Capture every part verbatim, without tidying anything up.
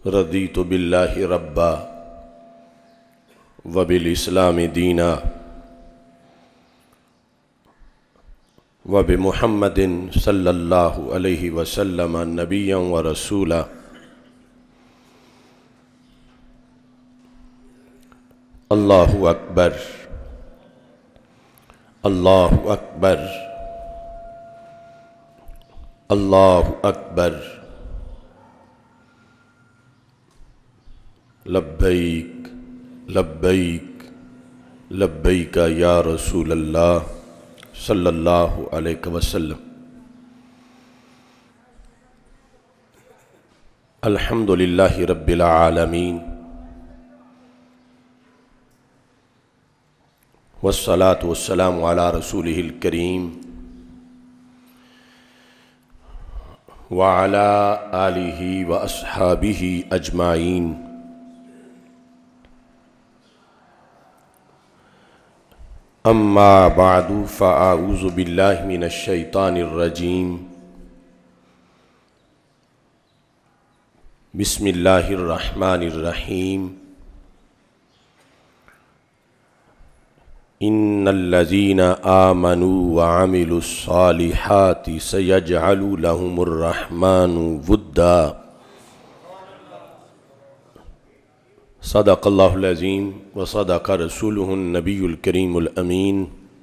رضیت باللہ ربا وبالاسلام دینا وبمحمد صلی اللہ علیہ وسلم نبیا ورسولا اللہ اکبر اللہ اکبر اللہ اکبر لبیک لبیک لبیک یا رسول اللہ صلی اللہ علیہ وسلم۔ الحمد للہ رب العالمین والصلاة والسلام علی رسولہ الکریم وعلی آلہ واصحابہ اجمعین۔ اما بعد فاعوذ باللہ من الشیطان الرجیم۔ بسم اللہ الرحمن الرحیم۔ ان الذین آمنوا وعملوا الصالحات سیجعل لهم الرحمن ودا۔ صدق اللہ العظیم وصدق رسولہ النبی الکریم الامین۔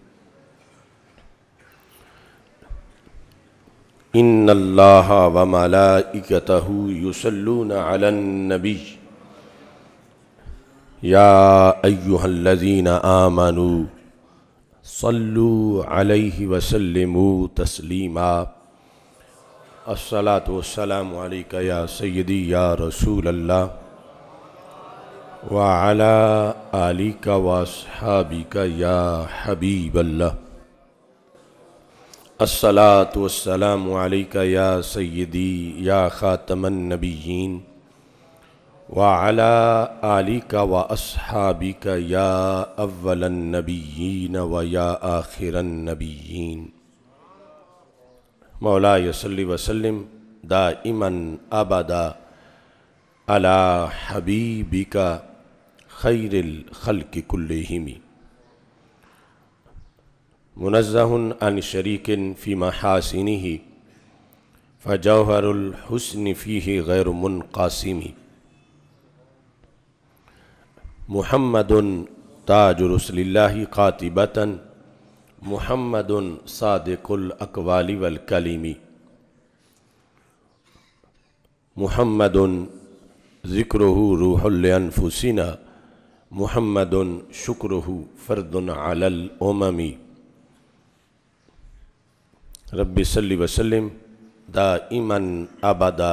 ان اللہ وملائکتہ یصلون علی النبی یا ایہا الذین آمنوا صلوا علیہ وسلموا تسلیما۔ الصلاة والسلام علیکہ یا سیدی یا رسول اللہ وعلى آلك واصحابك يا حبيب الله۔ الصلاة والسلام عليك يا سيدي يا خاتم النبيين وعلى آلك واصحابك يا أول النبيين ويا آخر النبيين۔ مولاي صل وسلم دائما أبدا على حبيبك خیر الخلق کلہم۔ منزہ عن شریک فی محاسنہ فجوہر الحسن فیہ غیر منقاسم۔ محمد تاج رسل اللہ قاطبۃ محمد صادق الاقوال والکلم۔ محمد ذکرہ روح لانفسنا محمد شکرہ فرد علی الامم۔ رب صلی وسلم دائما ابدا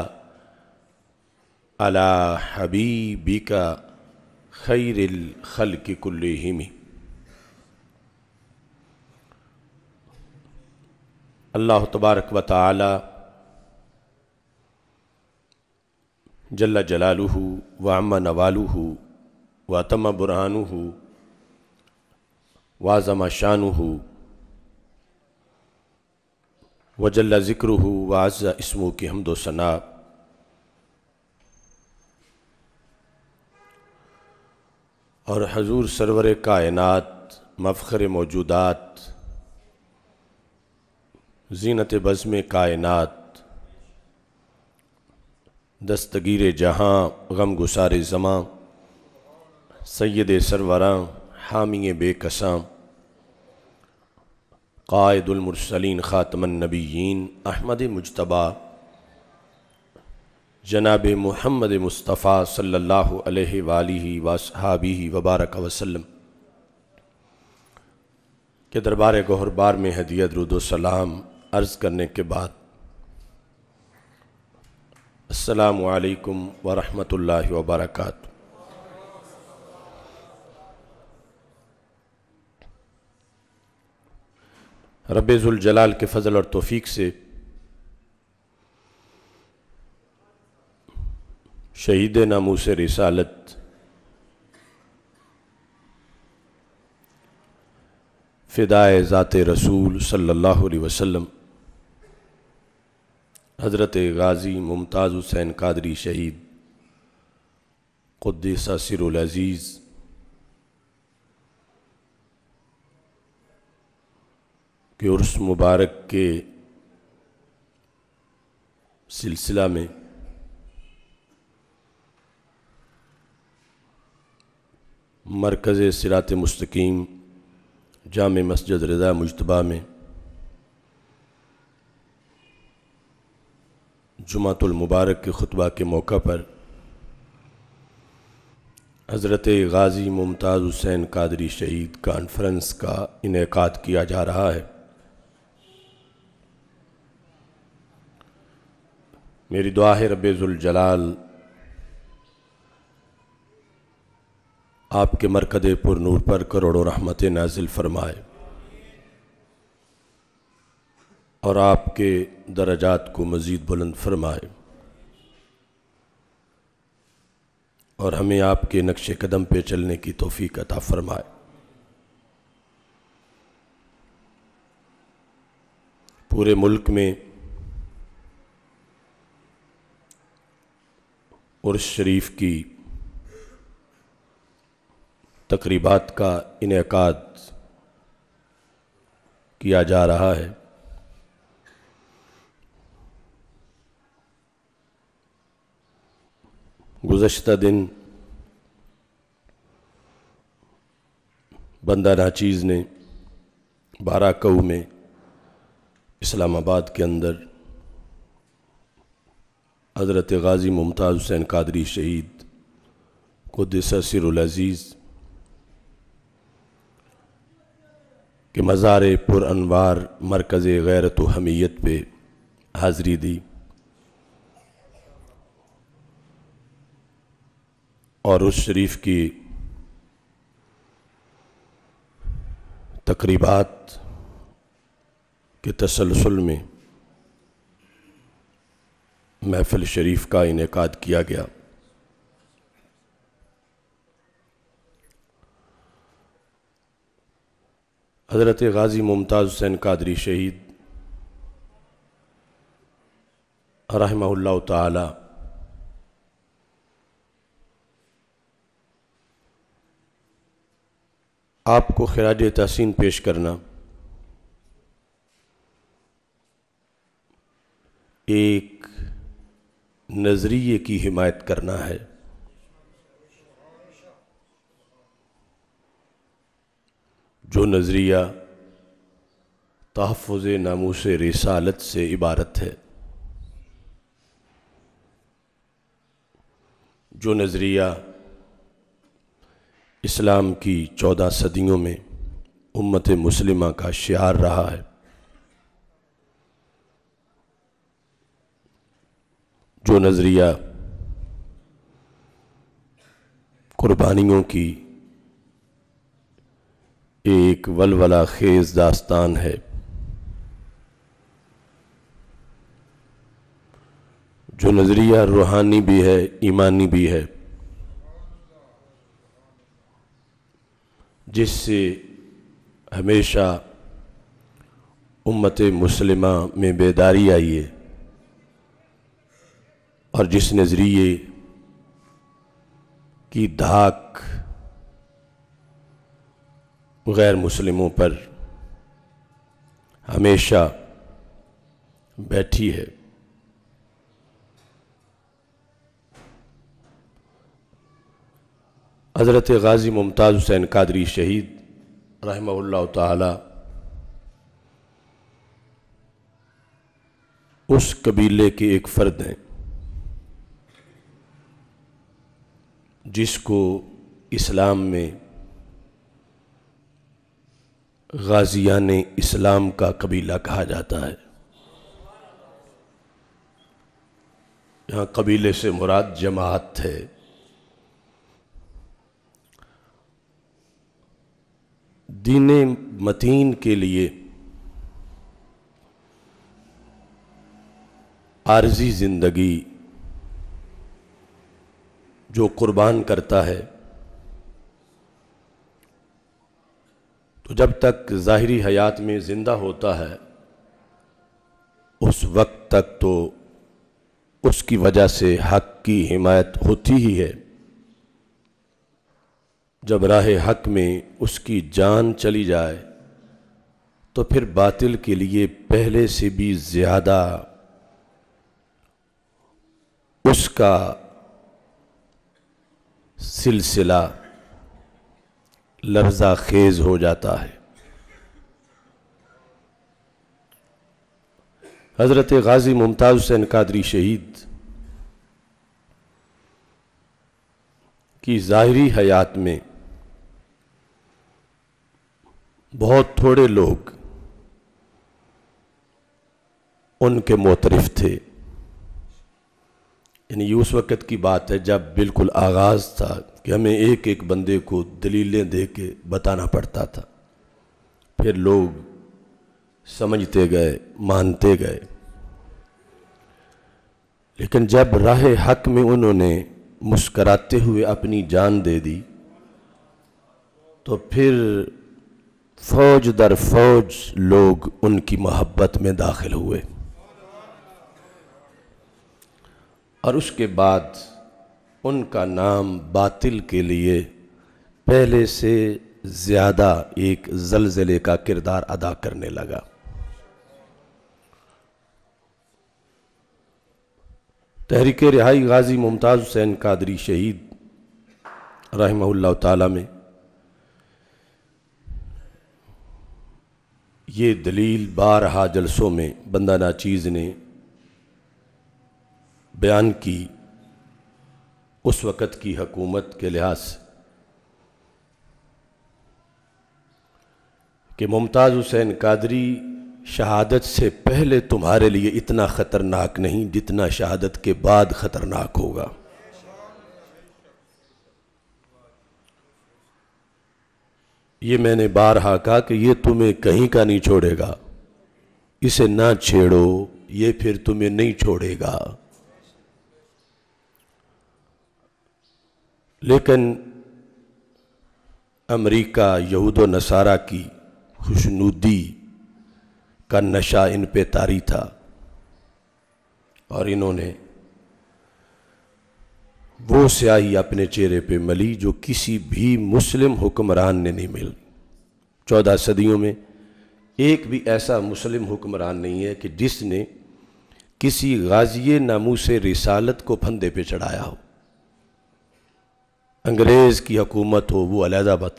علی حبیبک خیر الخلق کلہم۔ اللہ تبارک و تعالی جل جلالہ وعم نوالہ واتم برہانہ وعظم شانہ وجل ذکرہ وعز اسمہ کی حمد و ثناء۔ اور حضور سرور کائنات مفخر موجودات زینت بزم کائنات دستگیر جہاں غم گسار زماں سید سروراں حامی بے کساں قائد المرسلین خاتم النبیین احمد مجتبیٰ جناب محمد مصطفیٰ صلی اللہ علیہ وآلہ واصحابہ وبارک وسلم کے دربار گوہر بار میں ہدیہ درود و سلام عرض کرنے کے بعد السلام علیکم ورحمۃ اللہ وبرکاتہ۔ رب ذوالجلال کے فضل اور توفیق سے شہید ناموس رسالت فدائے ذات رسول صلی اللہ علیہ وسلم حضرت غازی ممتاز حسین قادری شہید قدس سر العزیز کے عرس مبارک کے سلسلہ میں مرکز صراط مستقیم جامع مسجد رضا مجتبہ میں جمعۃ المبارک کے خطبہ کے موقع پر حضرت غازی ممتاز حسین قادری شہید کانفرنس کا انعقاد کیا جا رہا ہے۔ میری دعا ہے رب ذوالجلال آپ کے مرکز پر نور پر کروڑوں رحمت نازل فرمائے اور آپ کے درجات کو مزید بلند فرمائے اور ہمیں آپ کے نقش قدم پہ چلنے کی توفیق عطا فرمائے۔ پورے ملک میں عرس شریف کی تقریبات کا انعقاد کیا جا رہا ہے۔ گزشتہ دن بندہ ناچیز نے بارہ کو میں اسلام آباد کے اندر حضرت غازی ممتاز حسین قادری شہید قدس سر العزیز کہ مزار پر انوار مرکز غیرت و حمیت پہ حاضری دی اور اس شریف کی تقریبات کے تسلسل میں محفل شریف کا انعقاد کیا گیا۔ حضرت غازی ممتاز حسین قادری شہید رحمہ اللہ تعالی آپ کو خراج تحسین پیش کرنا ایک نظریے کی حمایت کرنا ہے جو نظریہ تحفظ ناموس رسالت سے عبارت ہے، جو نظریہ اسلام کی چودہ صدیوں میں امت مسلمہ کا شعار رہا ہے، جو نظریہ قربانیوں کی ایک ولولہ خیز داستان ہے، جو نظریہ روحانی بھی ہے، ایمانی بھی ہے، جس سے ہمیشہ امت مسلمہ میں بیداری آئی ہے اور جس نظریے کی دھاک غیر مسلموں پر ہمیشہ بیٹھی ہے۔ حضرت غازی ممتاز حسین قادری شہید رحمہ اللہ تعالی اس قبیلے کے ایک فرد ہیں جس کو اسلام میں غازیان اسلام کا قبیلہ کہا جاتا ہے۔ یہاں قبیلے سے مراد جماعت ہے۔ دین متین کے لیے عارضی زندگی جو قربان کرتا ہے تو جب تک ظاہری حیات میں زندہ ہوتا ہے اس وقت تک تو اس کی وجہ سے حق کی حمایت ہوتی ہی ہے، جب راہ حق میں اس کی جان چلی جائے تو پھر باطل کے لیے پہلے سے بھی زیادہ اس کا سلسلہ لرزہ خیز ہو جاتا ہے۔ حضرت غازی ممتاز حسین قادری شہید کی ظاہری حیات میں بہت تھوڑے لوگ ان کے معترف تھے، یعنی یہ اس وقت کی بات ہے جب بالکل آغاز تھا کہ ہمیں ایک ایک بندے کو دلیلیں دے کے بتانا پڑتا تھا، پھر لوگ سمجھتے گئے، مانتے گئے۔ لیکن جب راہ حق میں انہوں نے مسکراتے ہوئے اپنی جان دے دی تو پھر فوج در فوج لوگ ان کی محبت میں داخل ہوئے، اور اس کے بعد ان کا نام باطل کے لیے پہلے سے زیادہ ایک زلزلے کا کردار ادا کرنے لگا۔ تحریک رہائی غازی ممتاز حسین قادری شہید رحمہ اللہ تعالی میں یہ دلیل بارہا جلسوں میں بندہ ناچیز نے بیان کی اس وقت کی حکومت کے لحاظ سے کہ ممتاز حسین قادری شہادت سے پہلے تمہارے لیے اتنا خطرناک نہیں جتنا شہادت کے بعد خطرناک ہوگا۔ یہ میں نے بارہا کہا کہ یہ تمہیں کہیں کا نہیں چھوڑے گا، اسے نہ چھیڑو، یہ پھر تمہیں نہیں چھوڑے گا۔ لیکن امریکہ یہود و نصارہ کی خوشنودی کا نشہ ان پہ طاری تھا، اور انہوں نے وہ سیاہی اپنے چہرے پہ ملی جو کسی بھی مسلم حکمران نے نہیں ملی۔ چودہ صدیوں میں ایک بھی ایسا مسلم حکمران نہیں ہے کہ جس نے کسی غازی ناموس رسالت کو پھندے پہ چڑھایا ہو۔ انگریز کی حکومت ہو، وہ علیحدہ بد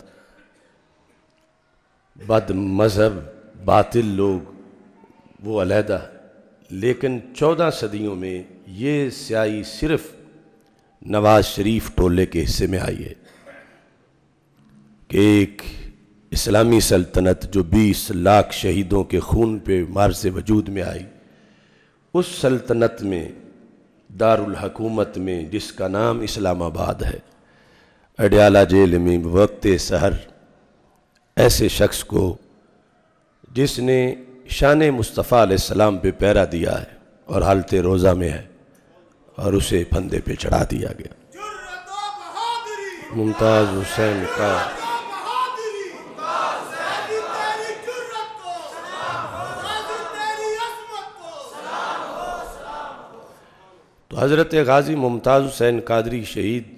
بد مذہب باطل لوگ، وہ علیحدہ، لیکن چودہ صدیوں میں یہ سیاہی صرف نواز شریف ٹولے کے حصے میں آئی ہے کہ ایک اسلامی سلطنت جو بیس لاکھ شہیدوں کے خون پہ مارز وجود میں آئی، اس سلطنت میں دارالحکومت میں جس کا نام اسلام آباد ہے، اڈیالہ جیل میں وقت سحر ایسے شخص کو جس نے شان مصطفیٰ علیہ السلام پہ پیرا دیا ہے اور حالت روزہ میں ہے، اور اسے پھندے پہ چڑھا دیا گیا۔ ممتاز حسین کا تو حضرت غازی ممتاز حسین قادری شہید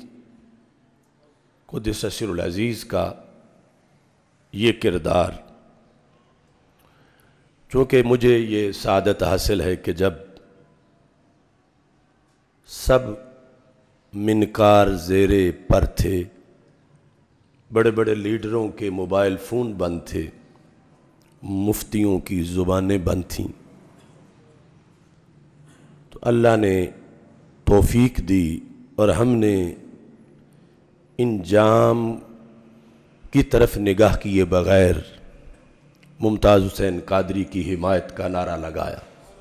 قدس سر العزیز کا یہ کردار، چونکہ مجھے یہ سعادت حاصل ہے کہ جب سب منکار زیر پر تھے، بڑے بڑے لیڈروں کے موبائل فون بند تھے، مفتیوں کی زبانیں بند تھیں، تو اللہ نے توفیق دی اور ہم نے انجام کی طرف نگاہ کیے بغیر ممتاز حسین قادری کی حمایت کا نعرہ لگایا۔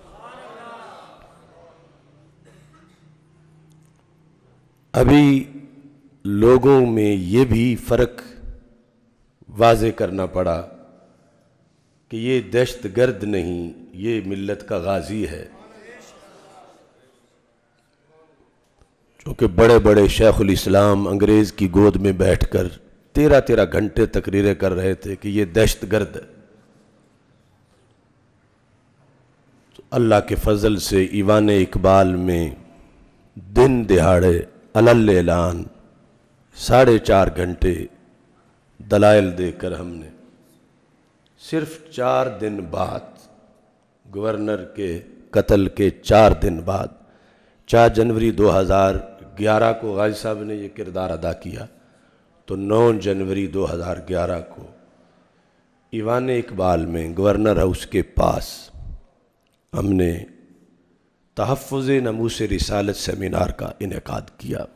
ابھی لوگوں میں یہ بھی فرق واضح کرنا پڑا کہ یہ دہشت گرد نہیں، یہ ملت کا غازی ہے، چونکہ بڑے بڑے شیخ الاسلام انگریز کی گود میں بیٹھ کر تیرہ تیرہ گھنٹے تقریریں کر رہے تھے کہ یہ دہشت گرد ہے۔ تو اللہ کے فضل سے ایوان اقبال میں دن دہاڑے علل اعلان ساڑھے چار گھنٹے دلائل دے کر ہم نے صرف چار دن بعد گورنر کے قتل کے چار دن بعد چار جنوری دو ہزار گیارہ کو غازی صاحب نے یہ کردار ادا کیا، تو نو جنوری دو ہزار گیارہ کو ایوان اقبال میں گورنر ہاؤس کے پاس ہم نے تحفظ ناموس رسالت سیمینار کا انعقاد کیا۔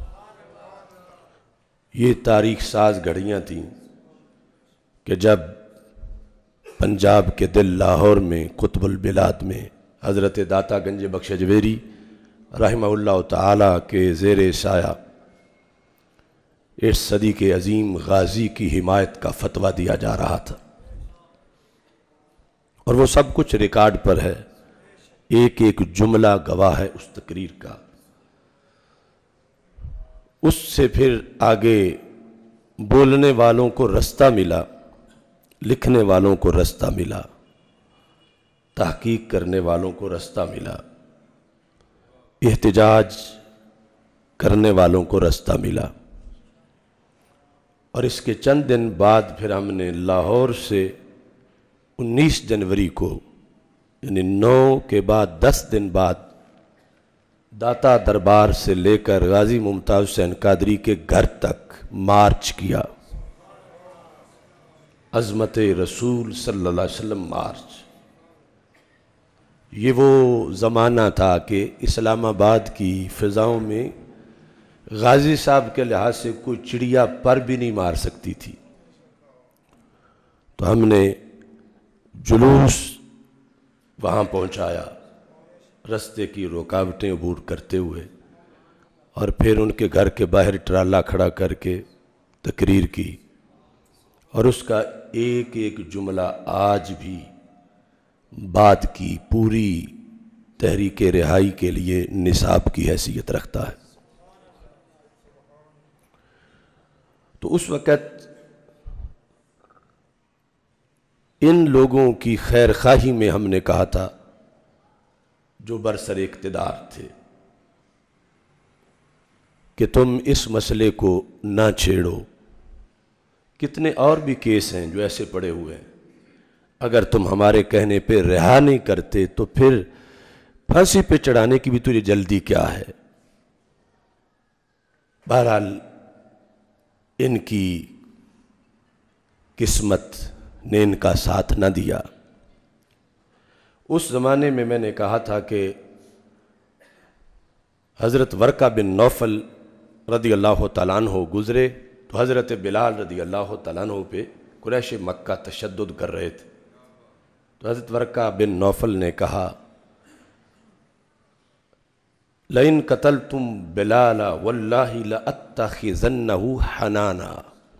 یہ تاریخ ساز گھڑیاں تھیں کہ جب پنجاب کے دل لاہور میں قطب البلاد میں حضرت داتا گنج بخش اجویری رحمہ اللہ تعالی کے زیر سایہ اس صدی کے عظیم غازی کی حمایت کا فتویٰ دیا جا رہا تھا، اور وہ سب کچھ ریکارڈ پر ہے، ایک ایک جملہ گواہ ہے اس تقریر کا۔ اس سے پھر آگے بولنے والوں کو رستہ ملا، لکھنے والوں کو رستہ ملا، تحقیق کرنے والوں کو رستہ ملا، احتجاج کرنے والوں کو رستہ ملا، اور اس کے چند دن بعد پھر ہم نے لاہور سے انیس جنوری کو، یعنی نو کے بعد دس دن بعد داتا دربار سے لے کر غازی ممتاز حسین قادری کے گھر تک مارچ کیا، عظمت رسول صلی اللہ علیہ وسلم مارچ۔ یہ وہ زمانہ تھا کہ اسلام آباد کی فضاؤں میں غازی صاحب کے لحاظ سے کوئی چڑیا پر بھی نہیں مار سکتی تھی، تو ہم نے جلوس وہاں پہنچایا رستے کی رکاوٹیں عبور کرتے ہوئے، اور پھر ان کے گھر کے باہر ٹرالا کھڑا کر کے تقریر کی، اور اس کا ایک ایک جملہ آج بھی بعد کی پوری تحریک رہائی کے لیے نصاب کی حیثیت رکھتا ہے۔ تو اس وقت ان لوگوں کی خیر خواہی میں ہم نے کہا تھا جو برسر اقتدار تھے کہ تم اس مسئلے کو نہ چھیڑو، کتنے اور بھی کیس ہیں جو ایسے پڑے ہوئے ہیں، اگر تم ہمارے کہنے پہ رہا نہیں کرتے تو پھر پھانسی پہ چڑھانے کی بھی تجھے جلدی کیا ہے۔ بہرحال ان کی قسمت نے ان کا ساتھ نہ دیا۔ اس زمانے میں میں نے کہا تھا کہ حضرت ورقہ بن نوفل رضی اللہ تعالیٰ عنہ گزرے تو حضرت بلال رضی اللہ تعالیٰ عنہ پہ قریش مکہ تشدد کر رہے تھے، تو حضرت ورقہ بن نوفل نے کہا لَإِن قَتَلْتُمْ بِلَالَ وَاللَّهِ لَأَتَّخِذَنَّهُ حَنَانًا،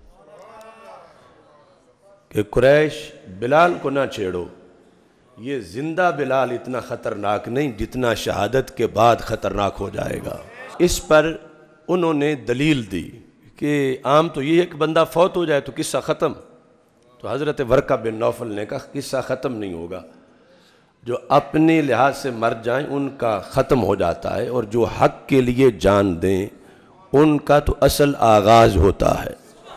کہ قریش بلال کو نہ چھیڑو، یہ زندہ بلال اتنا خطرناک نہیں جتنا شہادت کے بعد خطرناک ہو جائے گا۔ اس پر انہوں نے دلیل دی کہ عام تو یہ ہے کہ بندہ فوت ہو جائے تو قصہ ختم، تو حضرت ورقہ بن نوفل نے کہا قصہ ختم نہیں ہوگا، جو اپنے لحاظ سے مر جائیں ان کا ختم ہو جاتا ہے، اور جو حق کے لیے جان دیں ان کا تو اصل آغاز ہوتا ہے۔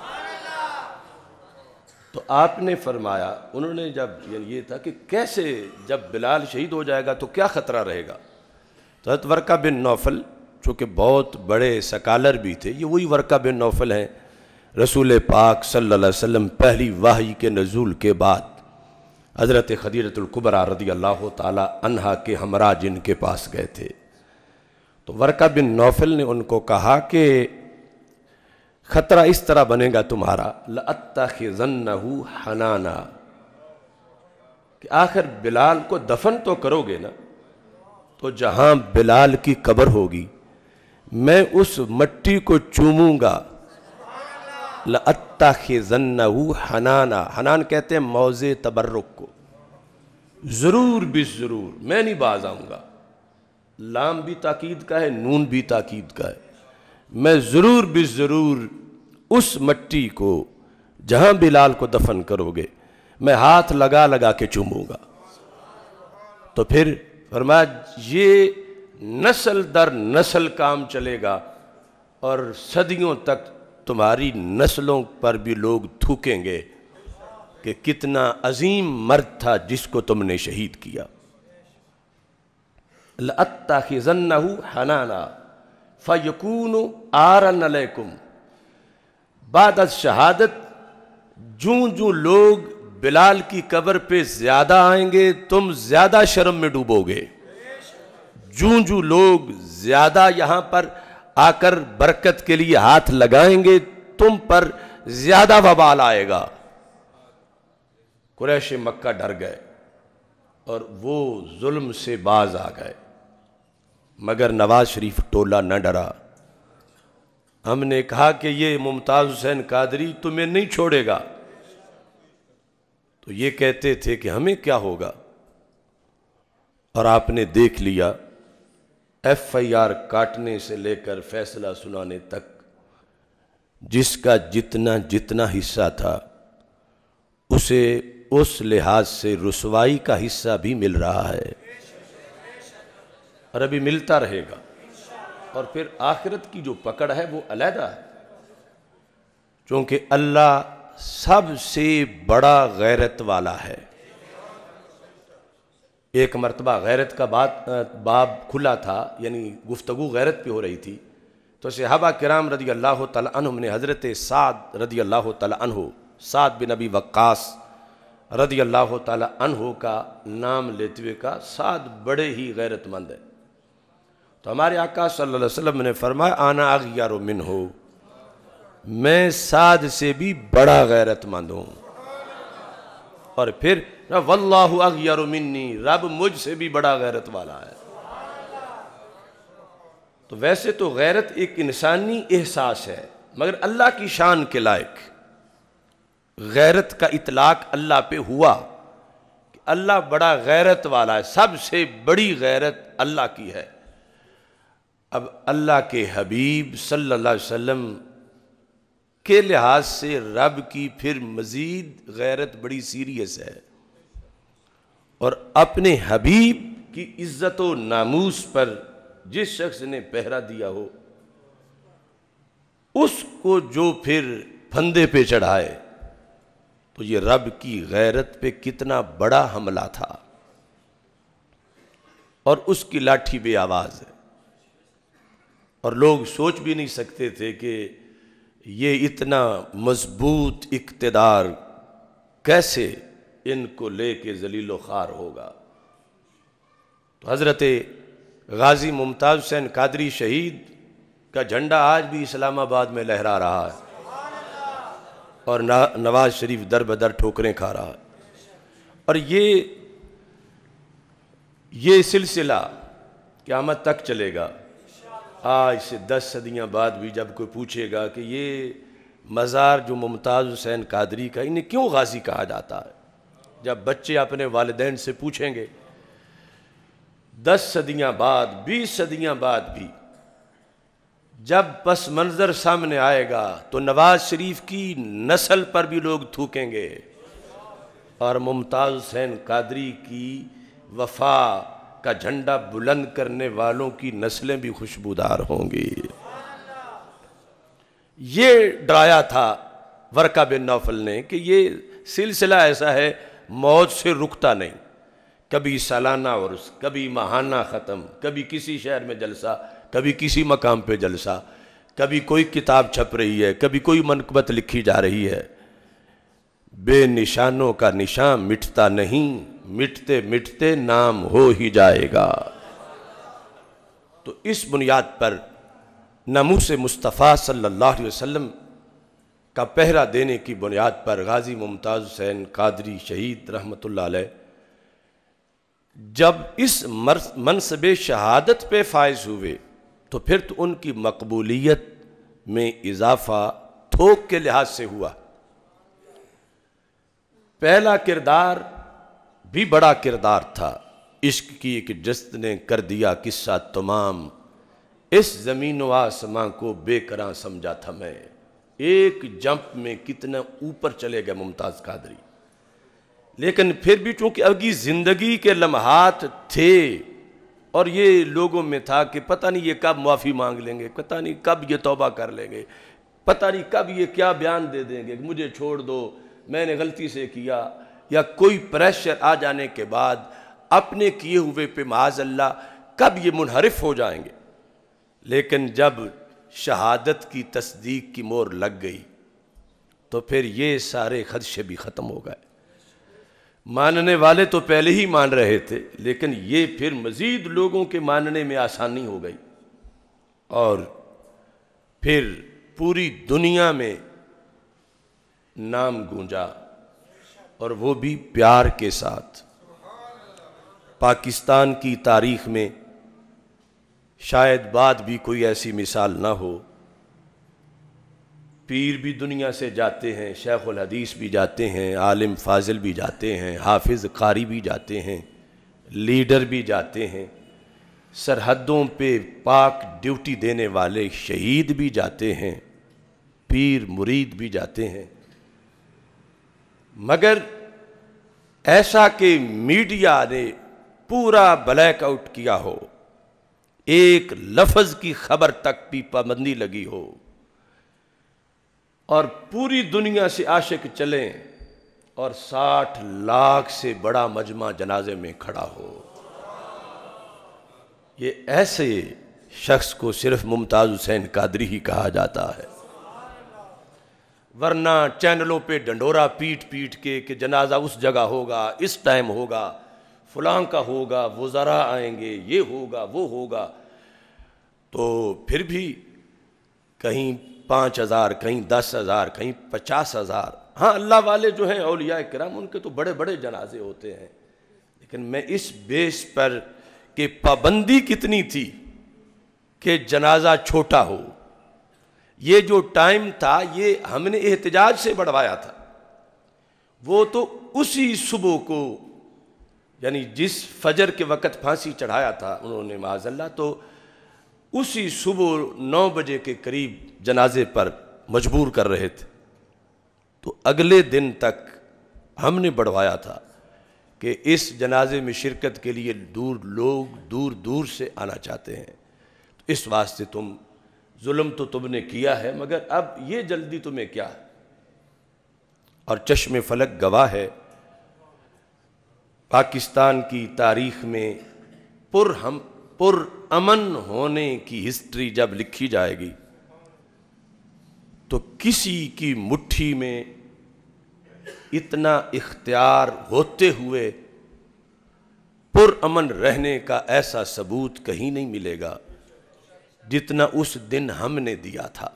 تو آپ نے فرمایا، انہوں نے جب یہ تھا کہ کیسے جب بلال شہید ہو جائے گا تو کیا خطرہ رہے گا، تو حضرت ورقہ بن نوفل چونکہ بہت بڑے سکالر بھی تھے، یہ وہی ورقہ بن نوفل ہیں رسول پاک صلی اللہ علیہ وسلم پہلی وحی کے نزول کے بعد حضرت خدیجہ الکبریٰ رضی اللہ تعالی عنہا کے ہمراہ جن کے پاس گئے تھے، تو ورقہ بن نوفل نے ان کو کہا کہ خطرہ اس طرح بنے گا تمہارا لَأَتَّخِذَنَّهُ حَنَانًا، کہ آخر بلال کو دفن تو کرو گے نا، تو جہاں بلال کی قبر ہوگی میں اس مٹی کو چوموں گا، لَأَتَّخِذَنَّهُ حَنَانًا، حنان کہتے ہیں موضع تبرک کو، ضرور بھی ضرور میں نہیں باز آؤں گا، لام بھی تاکید کا ہے نون بھی تاکید کا ہے، میں ضرور بھی ضرور اس مٹی کو جہاں بلال کو دفن کرو گے میں ہاتھ لگا لگا کے چوموں گا۔ تو پھر فرمایا یہ نسل در نسل کام چلے گا اور صدیوں تک تمہاری نسلوں پر بھی لوگ تھوکیں گے کہ کتنا عظیم مرد تھا جس کو تم نے شہید کیا. لَأَتَّخِذَنَّهُ حَنَانًا فَيَكُونُ آرًا عَلَيْكُمْ. بعد از شہادت جوں جوں لوگ بلال کی قبر پہ زیادہ آئیں گے تم زیادہ شرم میں ڈوبو گے. جوں جوں لوگ زیادہ یہاں پر آ کر برکت کے لیے ہاتھ لگائیں گے تم پر زیادہ وبال آئے گا. قریش مکہ ڈر گئے اور وہ ظلم سے باز آ گئے، مگر نواز شریف ٹولہ نہ ڈرا. ہم نے کہا کہ یہ ممتاز حسین قادری تمہیں نہیں چھوڑے گا، تو یہ کہتے تھے کہ ہمیں کیا ہوگا. اور آپ نے دیکھ لیا ایف آئی آر کاٹنے سے لے کر فیصلہ سنانے تک جس کا جتنا جتنا حصہ تھا اسے اس لحاظ سے رسوائی کا حصہ بھی مل رہا ہے اور ابھی ملتا رہے گا. اور پھر آخرت کی جو پکڑ ہے وہ علیحدہ ہے، چونکہ اللہ سب سے بڑا غیرت والا ہے. ایک مرتبہ غیرت کا بات باب کھلا تھا، یعنی گفتگو غیرت پہ ہو رہی تھی، تو صحابہ کرام رضی اللہ تعالیٰ عنہم نے حضرت سعد رضی اللہ تعالیٰ عنہ، سعد بن ابی وقاص رضی اللہ تعالیٰ عنہ کا نام لیتے ہوئے کہا سعد بڑے ہی غیرت مند ہے. تو ہمارے آقا صلی اللہ علیہ وسلم نے فرمایا آنا اغیر منہ، میں سعد سے بھی بڑا غیرت مند ہوں. اور پھر واللہ اغیر منی، رب مجھ سے بھی بڑا غیرت والا ہے. تو ویسے تو غیرت ایک انسانی احساس ہے، مگر اللہ کی شان کے لائق غیرت کا اطلاق اللہ پہ ہوا کہ اللہ بڑا غیرت والا ہے، سب سے بڑی غیرت اللہ کی ہے. اب اللہ کے حبیب صلی اللہ علیہ وسلم کے لحاظ سے رب کی پھر مزید غیرت بڑی سیریس ہے، اور اپنے حبیب کی عزت و ناموس پر جس شخص نے پہرا دیا ہو اس کو جو پھر پھندے پہ چڑھائے تو یہ رب کی غیرت پہ کتنا بڑا حملہ تھا. اور اس کی لاٹھی بے آواز ہے، اور لوگ سوچ بھی نہیں سکتے تھے کہ یہ اتنا مضبوط اقتدار کیسے ان کو لے کے ذلیل و خوار ہوگا. تو حضرت غازی ممتاز حسین قادری شہید کا جھنڈا آج بھی اسلام آباد میں لہرا رہا ہے اور نواز شریف در بدر ٹھوکریں کھا رہا ہے. اور یہ یہ سلسلہ قیامت تک چلے گا. آج سے دس صدیاں بعد بھی جب کوئی پوچھے گا کہ یہ مزار جو ممتاز حسین قادری کا انہیں کیوں غازی کہا جاتا ہے، جب بچے اپنے والدین سے پوچھیں گے دس صدیاں بعد بیس صدیاں بعد بھی جب پس منظر سامنے آئے گا تو نواز شریف کی نسل پر بھی لوگ تھوکیں گے اور ممتاز حسین قادری کی وفا کا جھنڈا بلند کرنے والوں کی نسلیں بھی خوشبودار ہوں گی. یہ ڈرایا تھا ورقہ بن نوفل نے کہ یہ سلسلہ ایسا ہے موت سے رکتا نہیں، کبھی سالانہ عرس، کبھی ماہانہ ختم، کبھی کسی شہر میں جلسہ، کبھی کسی مقام پہ جلسہ، کبھی کوئی کتاب چھپ رہی ہے، کبھی کوئی منقبت لکھی جا رہی ہے. بے نشانوں کا نشان مٹتا نہیں، مٹتے مٹتے نام ہو ہی جائے گا. تو اس بنیاد پر ناموس مصطفیٰ صلی اللہ علیہ وسلم کا پہرا دینے کی بنیاد پر غازی ممتاز حسین قادری شہید رحمۃ اللہ علیہ جب اس منصب شہادت پہ فائز ہوئے تو پھر تو ان کی مقبولیت میں اضافہ تھوک کے لحاظ سے ہوا. پہلا کردار بھی بڑا کردار تھا، عشق کی ایک جست نے کر دیا قصہ تمام، اس زمین و آسمان کو بے کراں سمجھا تھا میں. ایک جمپ میں کتنا اوپر چلے گئے ممتاز قادری. لیکن پھر بھی چونکہ ابھی زندگی کے لمحات تھے اور یہ لوگوں میں تھا کہ پتہ نہیں یہ کب معافی مانگ لیں گے، پتہ نہیں کب یہ توبہ کر لیں گے، پتہ نہیں کب یہ کیا بیان دے دیں گے کہ مجھے چھوڑ دو، میں نے غلطی سے کیا، یا کوئی پریشر آ جانے کے بعد اپنے کیے ہوئے پہ معاذ اللہ کب یہ منحرف ہو جائیں گے۔ لیکن جب شہادت کی تصدیق کی مہر لگ گئی تو پھر یہ سارے خدشے بھی ختم ہو گئے۔ ماننے والے تو پہلے ہی مان رہے تھے، لیکن یہ پھر مزید لوگوں کے ماننے میں آسانی ہو گئی، اور پھر پوری دنیا میں نام گونجا، اور وہ بھی پیار کے ساتھ۔ پاکستان کی تاریخ میں شاید بعد بھی کوئی ایسی مثال نہ ہو، پیر بھی دنیا سے جاتے ہیں، شیخ الحدیث بھی جاتے ہیں، عالم فاضل بھی جاتے ہیں، حافظ قاری بھی جاتے ہیں، لیڈر بھی جاتے ہیں، سرحدوں پہ پاک ڈیوٹی دینے والے شہید بھی جاتے ہیں، پیر مرید بھی جاتے ہیں، مگر ایسا کہ میڈیا نے پورا بلیک آؤٹ کیا ہو، ایک لفظ کی خبر تک بھی پابندی لگی ہو، اور پوری دنیا سے عاشق چلیں اور ساٹھ لاکھ سے بڑا مجمع جنازے میں کھڑا ہو، یہ ایسے شخص کو صرف ممتاز حسین قادری ہی کہا جاتا ہے۔ ورنہ چینلوں پہ ڈنڈورا پیٹ پیٹ کے کہ جنازہ اس جگہ ہوگا، اس ٹائم ہوگا، فلاں کا ہوگا، وزراء آئیں گے، یہ ہوگا وہ ہوگا، تو پھر بھی کہیں پانچ ہزار کہیں دس ہزار کہیں پچاس ہزار ہاں اللہ والے جو ہیں اولیاء کرام ان کے تو بڑے بڑے جنازے ہوتے ہیں، لیکن میں اس بیس پر کہ پابندی کتنی تھی کہ جنازہ چھوٹا ہو، یہ جو ٹائم تھا یہ ہم نے احتجاج سے بڑھوایا تھا، وہ تو اسی صبح کو یعنی جس فجر کے وقت پھانسی چڑھایا تھا انہوں نے معاذ اللہ، تو اسی صبح نو بجے کے قریب جنازے پر مجبور کر رہے تھے، تو اگلے دن تک ہم نے بڑھوایا تھا کہ اس جنازے میں شرکت کے لیے دور لوگ دور دور سے آنا چاہتے ہیں، تو اس واسطے تم ظلم تو تم نے کیا ہے، مگر اب یہ جلدی تمہیں کیا ہے؟ اور چشم فلک گواہ ہے، پاکستان کی تاریخ میں پر ہم پر امن ہونے کی ہسٹری جب لکھی جائے گی تو کسی کی مٹھی میں اتنا اختیار ہوتے ہوئے پر امن رہنے کا ایسا ثبوت کہیں نہیں ملے گا جتنا اس دن ہم نے دیا تھا۔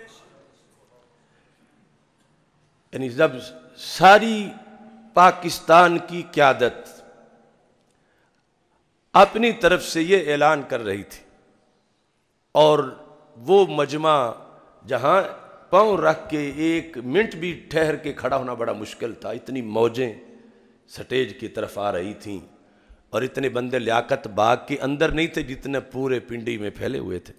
یعنی جب ساری پاکستان کی قیادت اپنی طرف سے یہ اعلان کر رہی تھی، اور وہ مجمع جہاں پاؤں رکھ کے ایک منٹ بھی ٹھہر کے کھڑا ہونا بڑا مشکل تھا، اتنی موجیں سٹیج کی طرف آ رہی تھیں، اور اتنے بندے لیاقت باغ کے اندر نہیں تھے جتنے پورے پنڈی میں پھیلے ہوئے تھے،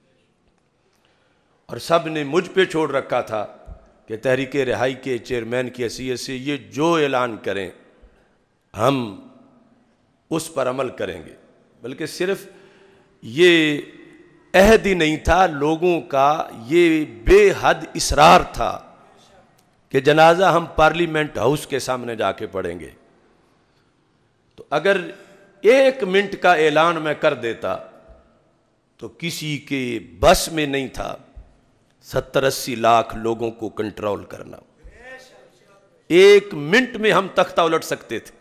اور سب نے مجھ پہ چھوڑ رکھا تھا کہ تحریک رہائی کے چیئرمین کی حیثیت سے یہ جو اعلان کریں ہم اس پر عمل کریں گے، بلکہ صرف یہ عہد ہی نہیں تھا، لوگوں کا یہ بے حد اصرار تھا کہ جنازہ ہم پارلیمنٹ ہاؤس کے سامنے جا کے پڑھیں گے، تو اگر ایک منٹ کا اعلان میں کر دیتا تو کسی کے بس میں نہیں تھا ستر اسی لاکھ لوگوں کو کنٹرول کرنا، ایک منٹ میں ہم تختہ الٹ سکتے تھے،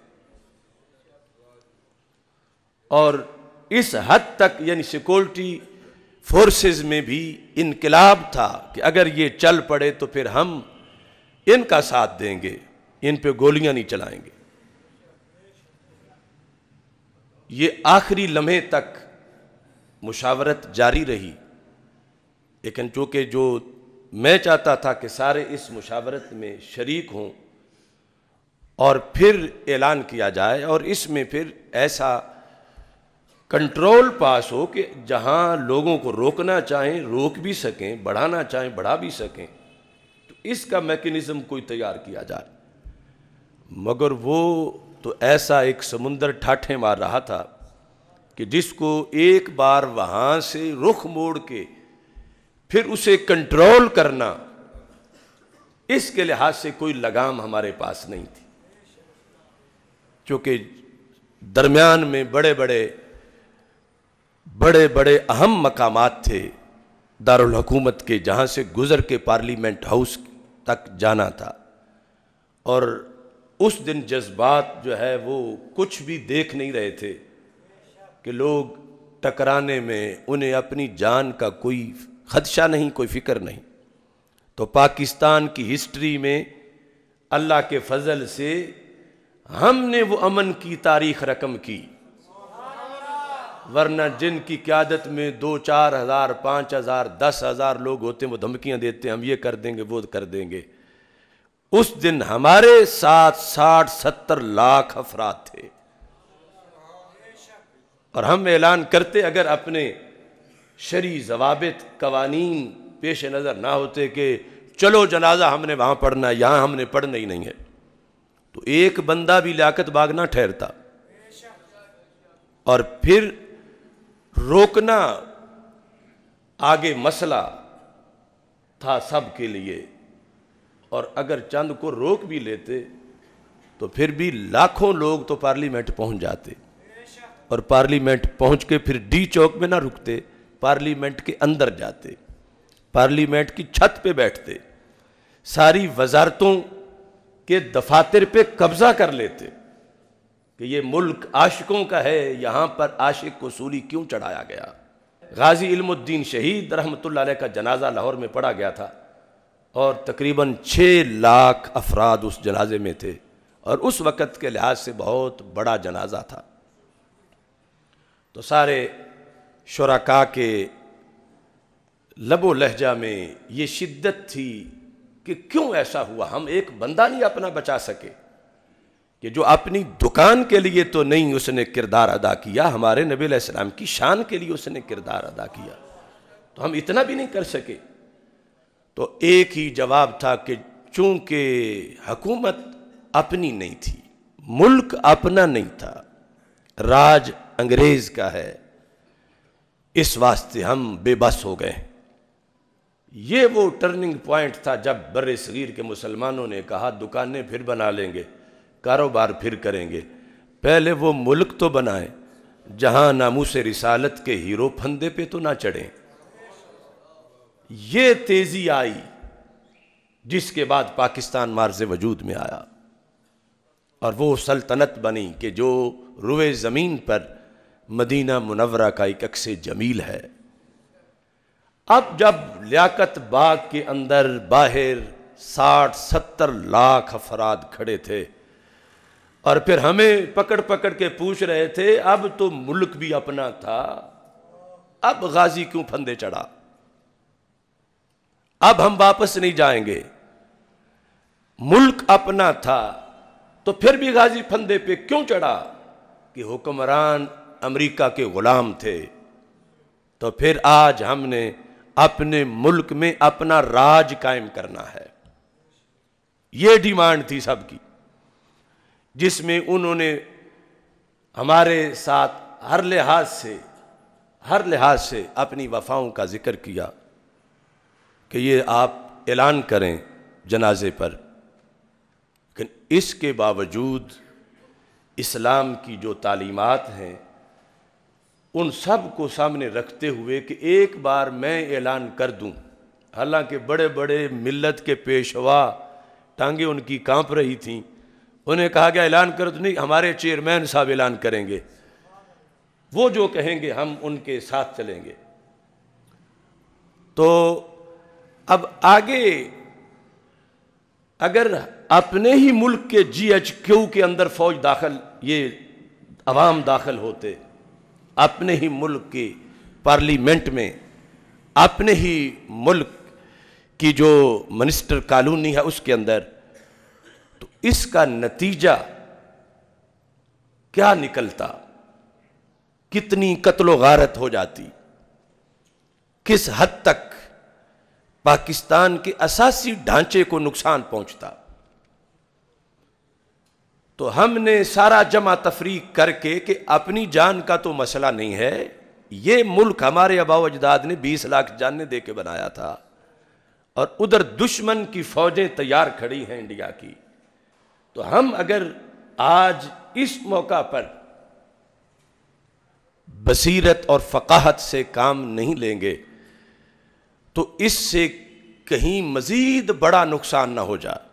اور اس حد تک یعنی سیکورٹی فورسز میں بھی انقلاب تھا کہ اگر یہ چل پڑے تو پھر ہم ان کا ساتھ دیں گے، ان پہ گولیاں نہیں چلائیں گے۔ یہ آخری لمحے تک مشاورت جاری رہی، لیکن چونکہ جو میں چاہتا تھا کہ سارے اس مشاورت میں شریک ہوں اور پھر اعلان کیا جائے، اور اس میں پھر ایسا کنٹرول پاس ہو کہ جہاں لوگوں کو روکنا چاہیں روک بھی سکیں، بڑھانا چاہیں بڑھا بھی سکیں، تو اس کا میکنزم کوئی تیار کیا جائے، مگر وہ تو ایسا ایک سمندر ٹھاٹھیں مار رہا تھا کہ جس کو ایک بار وہاں سے رخ موڑ کے پھر اسے کنٹرول کرنا اس کے لحاظ سے کوئی لگام ہمارے پاس نہیں تھی، چونکہ درمیان میں بڑے بڑے بڑے بڑے اہم مقامات تھے دارالحکومت کے، جہاں سے گزر کے پارلیمنٹ ہاؤس تک جانا تھا، اور اس دن جذبات جو ہے وہ کچھ بھی دیکھ نہیں رہے تھے کہ لوگ ٹکرانے میں انہیں اپنی جان کا کوئی خدشہ نہیں، کوئی فکر نہیں۔ تو پاکستان کی ہسٹری میں اللہ کے فضل سے ہم نے وہ امن کی تاریخ رقم کی، ورنہ جن کی قیادت میں دو چار ہزار پانچ ہزار دس ہزار لوگ ہوتے ہیں، وہ دھمکیاں دیتے ہیں ہم یہ کر دیں گے وہ کر دیں گے۔ اس دن ہمارے ساتھ ساٹھ ستر لاکھ افراد تھے، اور ہم اعلان کرتے اگر اپنے شرعی ضوابط قوانین پیش نظر نہ ہوتے کہ چلو جنازہ ہم نے وہاں پڑھنا ہے، یہاں ہم نے پڑھنا ہی نہیں ہے، تو ایک بندہ بھی لیاقت باغ نہ ٹھہرتا، اور پھر روکنا آگے مسئلہ تھا سب کے لیے، اور اگر چند کو روک بھی لیتے تو پھر بھی لاکھوں لوگ تو پارلیمنٹ پہنچ جاتے، اور پارلیمنٹ پہنچ کے پھر ڈی چوک میں نہ رکتے، پارلیمنٹ کے اندر جاتے، پارلیمنٹ کی چھت پہ بیٹھتے، ساری وزارتوں کے دفاتر پہ قبضہ کر لیتے کہ یہ ملک عاشقوں کا ہے، یہاں پر عاشق کو سولی کیوں چڑھایا گیا۔ غازی علم الدین شہید رحمۃ اللہ علیہ کا جنازہ لاہور میں پڑھا گیا تھا، اور تقریباً چھ لاکھ افراد اس جنازے میں تھے، اور اس وقت کے لحاظ سے بہت بڑا جنازہ تھا۔ تو سارے شرکاء کے لب و لہجہ میں یہ شدت تھی کہ کیوں ایسا ہوا، ہم ایک بندہ نہیں اپنا بچا سکے کہ جو اپنی دکان کے لیے تو نہیں اس نے کردار ادا کیا، ہمارے نبی علیہ السلام کی شان کے لیے اس نے کردار ادا کیا، تو ہم اتنا بھی نہیں کر سکے۔ تو ایک ہی جواب تھا کہ چونکہ حکومت اپنی نہیں تھی، ملک اپنا نہیں تھا، راج انگریز کا ہے، اس واسطے ہم بے بس ہو گئے۔ یہ وہ ٹرننگ پوائنٹ تھا جب بر صغیر کے مسلمانوں نے کہا دکانیں پھر بنا لیں گے، کاروبار پھر کریں گے، پہلے وہ ملک تو بنائیں جہاں ناموس رسالت کے ہیرو پھندے پہ تو نہ چڑھیں۔ یہ تیزی آئی جس کے بعد پاکستان مارز وجود میں آیا، اور وہ سلطنت بنی کہ جو روئے زمین پر مدینہ منورہ کا ایک عکس جمیل ہے۔ اب جب لیاقت باغ کے اندر باہر ساٹھ ستر لاکھ افراد کھڑے تھے، اور پھر ہمیں پکڑ پکڑ کے پوچھ رہے تھے اب تو ملک بھی اپنا تھا، اب غازی کیوں پھندے چڑھا، اب ہم واپس نہیں جائیں گے، ملک اپنا تھا تو پھر بھی غازی پھندے پہ کیوں چڑھا کہ حکمران امریکہ کے غلام تھے، تو پھر آج ہم نے اپنے ملک میں اپنا راج قائم کرنا ہے۔ یہ ڈیمانڈ تھی سب کی، جس میں انہوں نے ہمارے ساتھ ہر لحاظ سے ہر لحاظ سے اپنی وفاؤں کا ذکر کیا کہ یہ آپ اعلان کریں جنازے پر، لیکن اس کے باوجود اسلام کی جو تعلیمات ہیں ان سب کو سامنے رکھتے ہوئے کہ ایک بار میں اعلان کر دوں، حالانکہ بڑے بڑے ملت کے پیشوا ٹانگیں ان کی کانپ رہی تھیں، انہیں کہا گیا اعلان کر دو، نہیں ہمارے چیئرمین صاحب اعلان کریں گے، وہ جو کہیں گے ہم ان کے ساتھ چلیں گے۔ تو اب آگے اگر اپنے ہی ملک کے جی ایچ کیو کے اندر فوج داخل، یہ عوام داخل ہوتے، اپنے ہی ملک کی پارلیمنٹ میں، اپنے ہی ملک کی جو منسٹر کالونی ہے اس کے اندر، تو اس کا نتیجہ کیا نکلتا، کتنی قتل و غارت ہو جاتی، کس حد تک پاکستان کے اساسی ڈھانچے کو نقصان پہنچتا۔ تو ہم نے سارا جمع تفریق کر کے کہ اپنی جان کا تو مسئلہ نہیں ہے، یہ ملک ہمارے آباء و اجداد نے بیس لاکھ جانیں دے کے بنایا تھا، اور ادھر دشمن کی فوجیں تیار کھڑی ہیں انڈیا کی، تو ہم اگر آج اس موقع پر بصیرت اور فقاہت سے کام نہیں لیں گے تو اس سے کہیں مزید بڑا نقصان نہ ہو جائے۔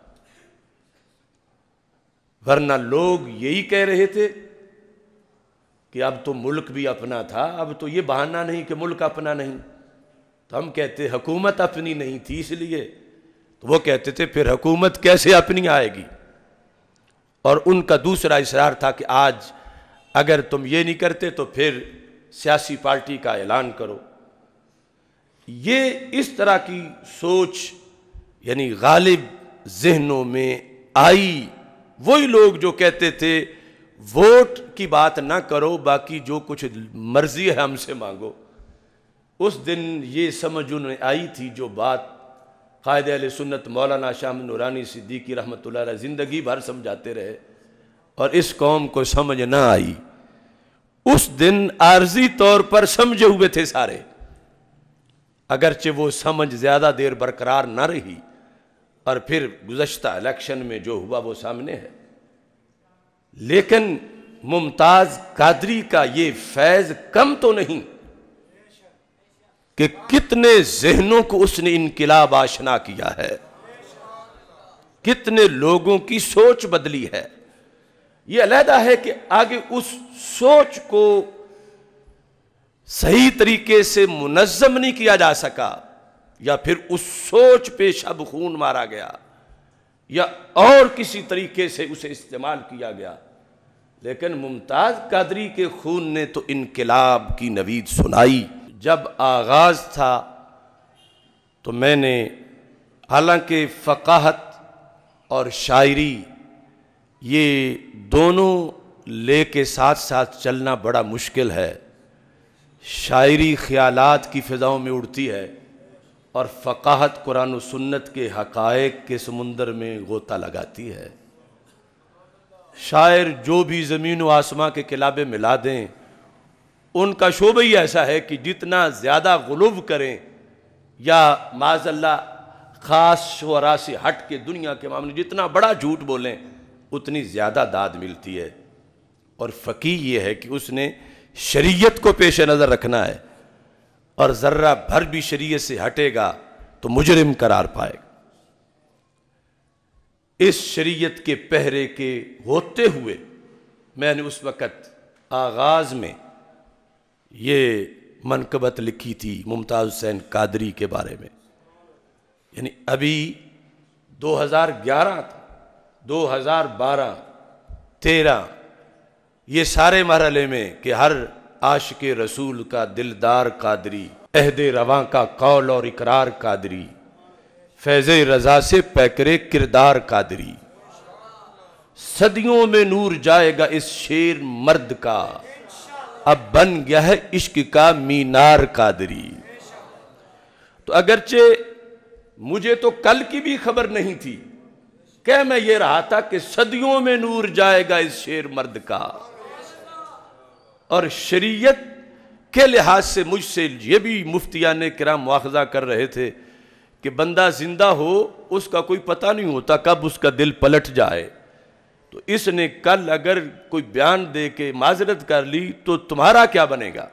ورنہ لوگ یہی کہہ رہے تھے کہ اب تو ملک بھی اپنا تھا، اب تو یہ بہانہ نہیں کہ ملک اپنا نہیں، تو ہم کہتے حکومت اپنی نہیں تھی اس لیے، تو وہ کہتے تھے پھر حکومت کیسے اپنی آئے گی؟ اور ان کا دوسرا اصرار تھا کہ آج اگر تم یہ نہیں کرتے تو پھر سیاسی پارٹی کا اعلان کرو۔ یہ اس طرح کی سوچ یعنی غالب ذہنوں میں آئی۔ وہی لوگ جو کہتے تھے ووٹ کی بات نہ کرو، باقی جو کچھ مرضی ہے ہم سے مانگو، اس دن یہ سمجھ انہیں آئی تھی جو بات قائد اہل سنت مولانا شاہ نورانی صدیقی رحمۃ اللہ علیہ زندگی بھر سمجھاتے رہے اور اس قوم کو سمجھ نہ آئی۔ اس دن عارضی طور پر سمجھے ہوئے تھے سارے، اگرچہ وہ سمجھ زیادہ دیر برقرار نہ رہی، اور پھر گزشتہ الیکشن میں جو ہوا وہ سامنے ہے۔ لیکن ممتاز قادری کا یہ فیض کم تو نہیں کہ کتنے ذہنوں کو اس نے انقلاب آشنا کیا ہے، کتنے لوگوں کی سوچ بدلی ہے۔ یہ علیحدہ ہے کہ آگے اس سوچ کو صحیح طریقے سے منظم نہیں کیا جا سکا، یا پھر اس سوچ پہ شب خون مارا گیا، یا اور کسی طریقے سے اسے استعمال کیا گیا، لیکن ممتاز قادری کے خون نے تو انقلاب کی نوید سنائی۔ جب آغاز تھا تو میں نے، حالانکہ فقاہت اور شاعری یہ دونوں لے کے ساتھ ساتھ چلنا بڑا مشکل ہے، شاعری خیالات کی فضاؤں میں اڑتی ہے اور فقاہت قرآن و سنت کے حقائق کے سمندر میں غوطہ لگاتی ہے۔ شاعر جو بھی زمین و آسمان کے کلابے ملا دیں، ان کا شعبہ ہی ایسا ہے کہ جتنا زیادہ غلو کریں یا معاذ اللہ خاص شعراء سے ہٹ کے دنیا کے معاملے جتنا بڑا جھوٹ بولیں اتنی زیادہ داد ملتی ہے۔ اور فقیہ یہ ہے کہ اس نے شریعت کو پیش نظر رکھنا ہے، اور ذرہ بھر بھی شریعت سے ہٹے گا تو مجرم قرار پائے گا۔ اس شریعت کے پہرے کے ہوتے ہوئے میں نے اس وقت آغاز میں یہ منقبت لکھی تھی ممتاز حسین قادری کے بارے میں، یعنی ابھی دو ہزار گیارہ تھا، دو ہزار بارہ تیرہ یہ سارے مرحلے میں کہ ہر عاشق رسول کا دلدار قادری، عہد رواں کا قول اور اقرار قادری، فیض رضا سے پیکرے کردار قادری، صدیوں میں نور جائے گا اس شیر مرد کا، اب بن گیا ہے عشق کا مینار قادری۔ تو اگرچہ مجھے تو کل کی بھی خبر نہیں تھی، کہ میں یہ رہا تھا کہ صدیوں میں نور جائے گا اس شیر مرد کا، اور شریعت کے لحاظ سے مجھ سے یہ بھی مفتیان کرام مواخذہ کر رہے تھے کہ بندہ زندہ ہو اس کا کوئی پتہ نہیں ہوتا کب اس کا دل پلٹ جائے، تو اس نے کل اگر کوئی بیان دے کے معذرت کر لی تو تمہارا کیا بنے گا؟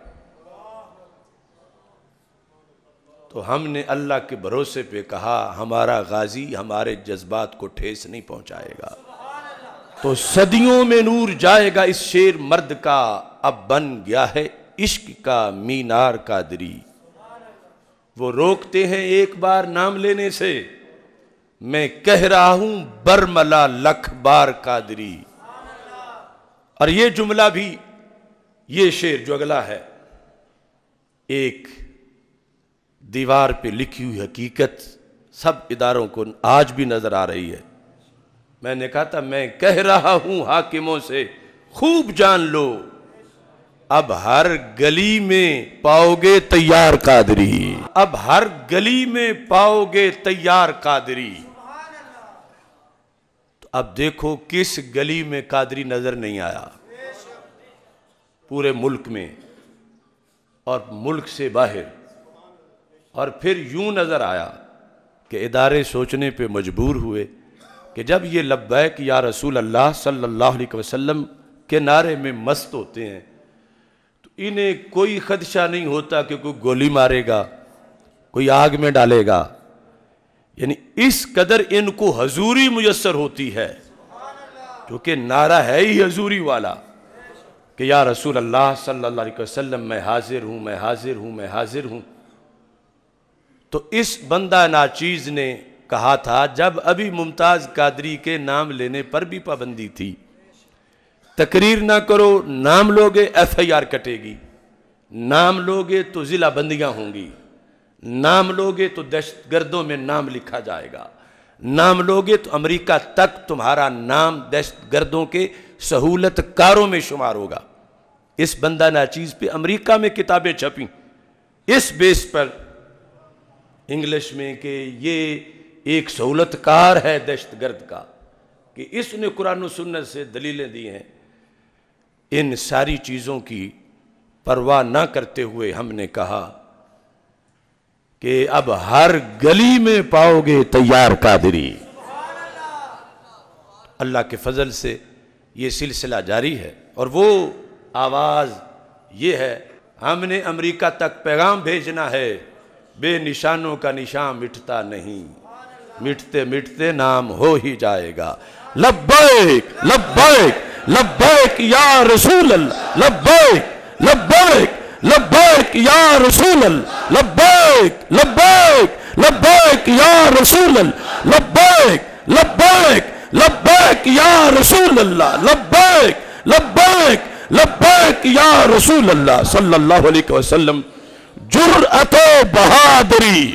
تو ہم نے اللہ کے بھروسے پہ کہا ہمارا غازی ہمارے جذبات کو ٹھیس نہیں پہنچائے گا۔ تو صدیوں میں نور جائے گا اس شیر مرد کا، اب بن گیا ہے عشق کا مینار قادری۔ وہ روکتے ہیں ایک بار نام لینے سے، میں کہہ رہا ہوں برملا لکھ بار قادری۔ اور یہ جملہ بھی، یہ شعر جو اگلا ہے، ایک دیوار پہ لکھی ہوئی حقیقت سب اداروں کو آج بھی نظر آ رہی ہے۔ میں نے کہا تھا میں کہہ رہا ہوں حاکموں سے خوب جان لو، اب ہر گلی میں پاؤ گے تیار قادری، اب ہر گلی میں پاؤ گے تیار قادری۔ تو اب دیکھو کس گلی میں قادری نظر نہیں آیا پورے ملک میں اور ملک سے باہر، اور پھر یوں نظر آیا کہ ادارے سوچنے پہ مجبور ہوئے کہ جب یہ لبیک یا رسول اللہ صلی اللہ علیہ وسلم کے نعرے میں مست ہوتے ہیں تو انہیں کوئی خدشہ نہیں ہوتا کہ کوئی گولی مارے گا، کوئی آگ میں ڈالے گا، یعنی اس قدر ان کو حضوری میسر ہوتی ہے، کیونکہ نعرہ ہے ہی حضوری والا کہ یا رسول اللہ صلی اللہ علیہ وسلم میں حاضر ہوں، میں حاضر ہوں، میں حاضر ہوں۔ تو اس بندہ ناچیز نے کہا تھا، جب ابھی ممتاز قادری کے نام لینے پر بھی پابندی تھی، تقریر نہ کرو، نام لوگے ایف آئی آر کٹے گی، نام لوگے تو ضلع بندیاں ہوں گی، نام لوگے تو دہشت گردوں میں نام لکھا جائے گا، نام لوگے تو امریکہ تک تمہارا نام دہشت گردوں کے سہولت کاروں میں شمار ہوگا۔ اس بندہ ناچیز پہ امریکہ میں کتابیں چھپیں اس بیس پر انگلش میں کہ یہ ایک سہولت کار ہے دہشت گرد کا، کہ اس نے قرآن و سنت سے دلیلیں دی ہیں۔ ان ساری چیزوں کی پرواہ نہ کرتے ہوئے ہم نے کہا کہ اب ہر گلی میں پاؤ گے تیار قادری۔ اللہ کے فضل سے یہ سلسلہ جاری ہے، اور وہ آواز یہ ہے، ہم نے امریکہ تک پیغام بھیجنا ہے، بے نشانوں کا نشان مٹتا نہیں، مٹتے مٹتے نام ہو ہی جائے گا۔ لبیک لبیک لبیک یا رسول اللہ، لبیک لبیک لبیک یا رسول اللہ، لبیک لبیک لبیک یا رسول اللہ، لبیک لبیک لبیک یا رسول اللہ، لبیک لبیک لبیک یا رسول اللہ صلی اللہ علیہ وسلم۔ جرأت و بہادری،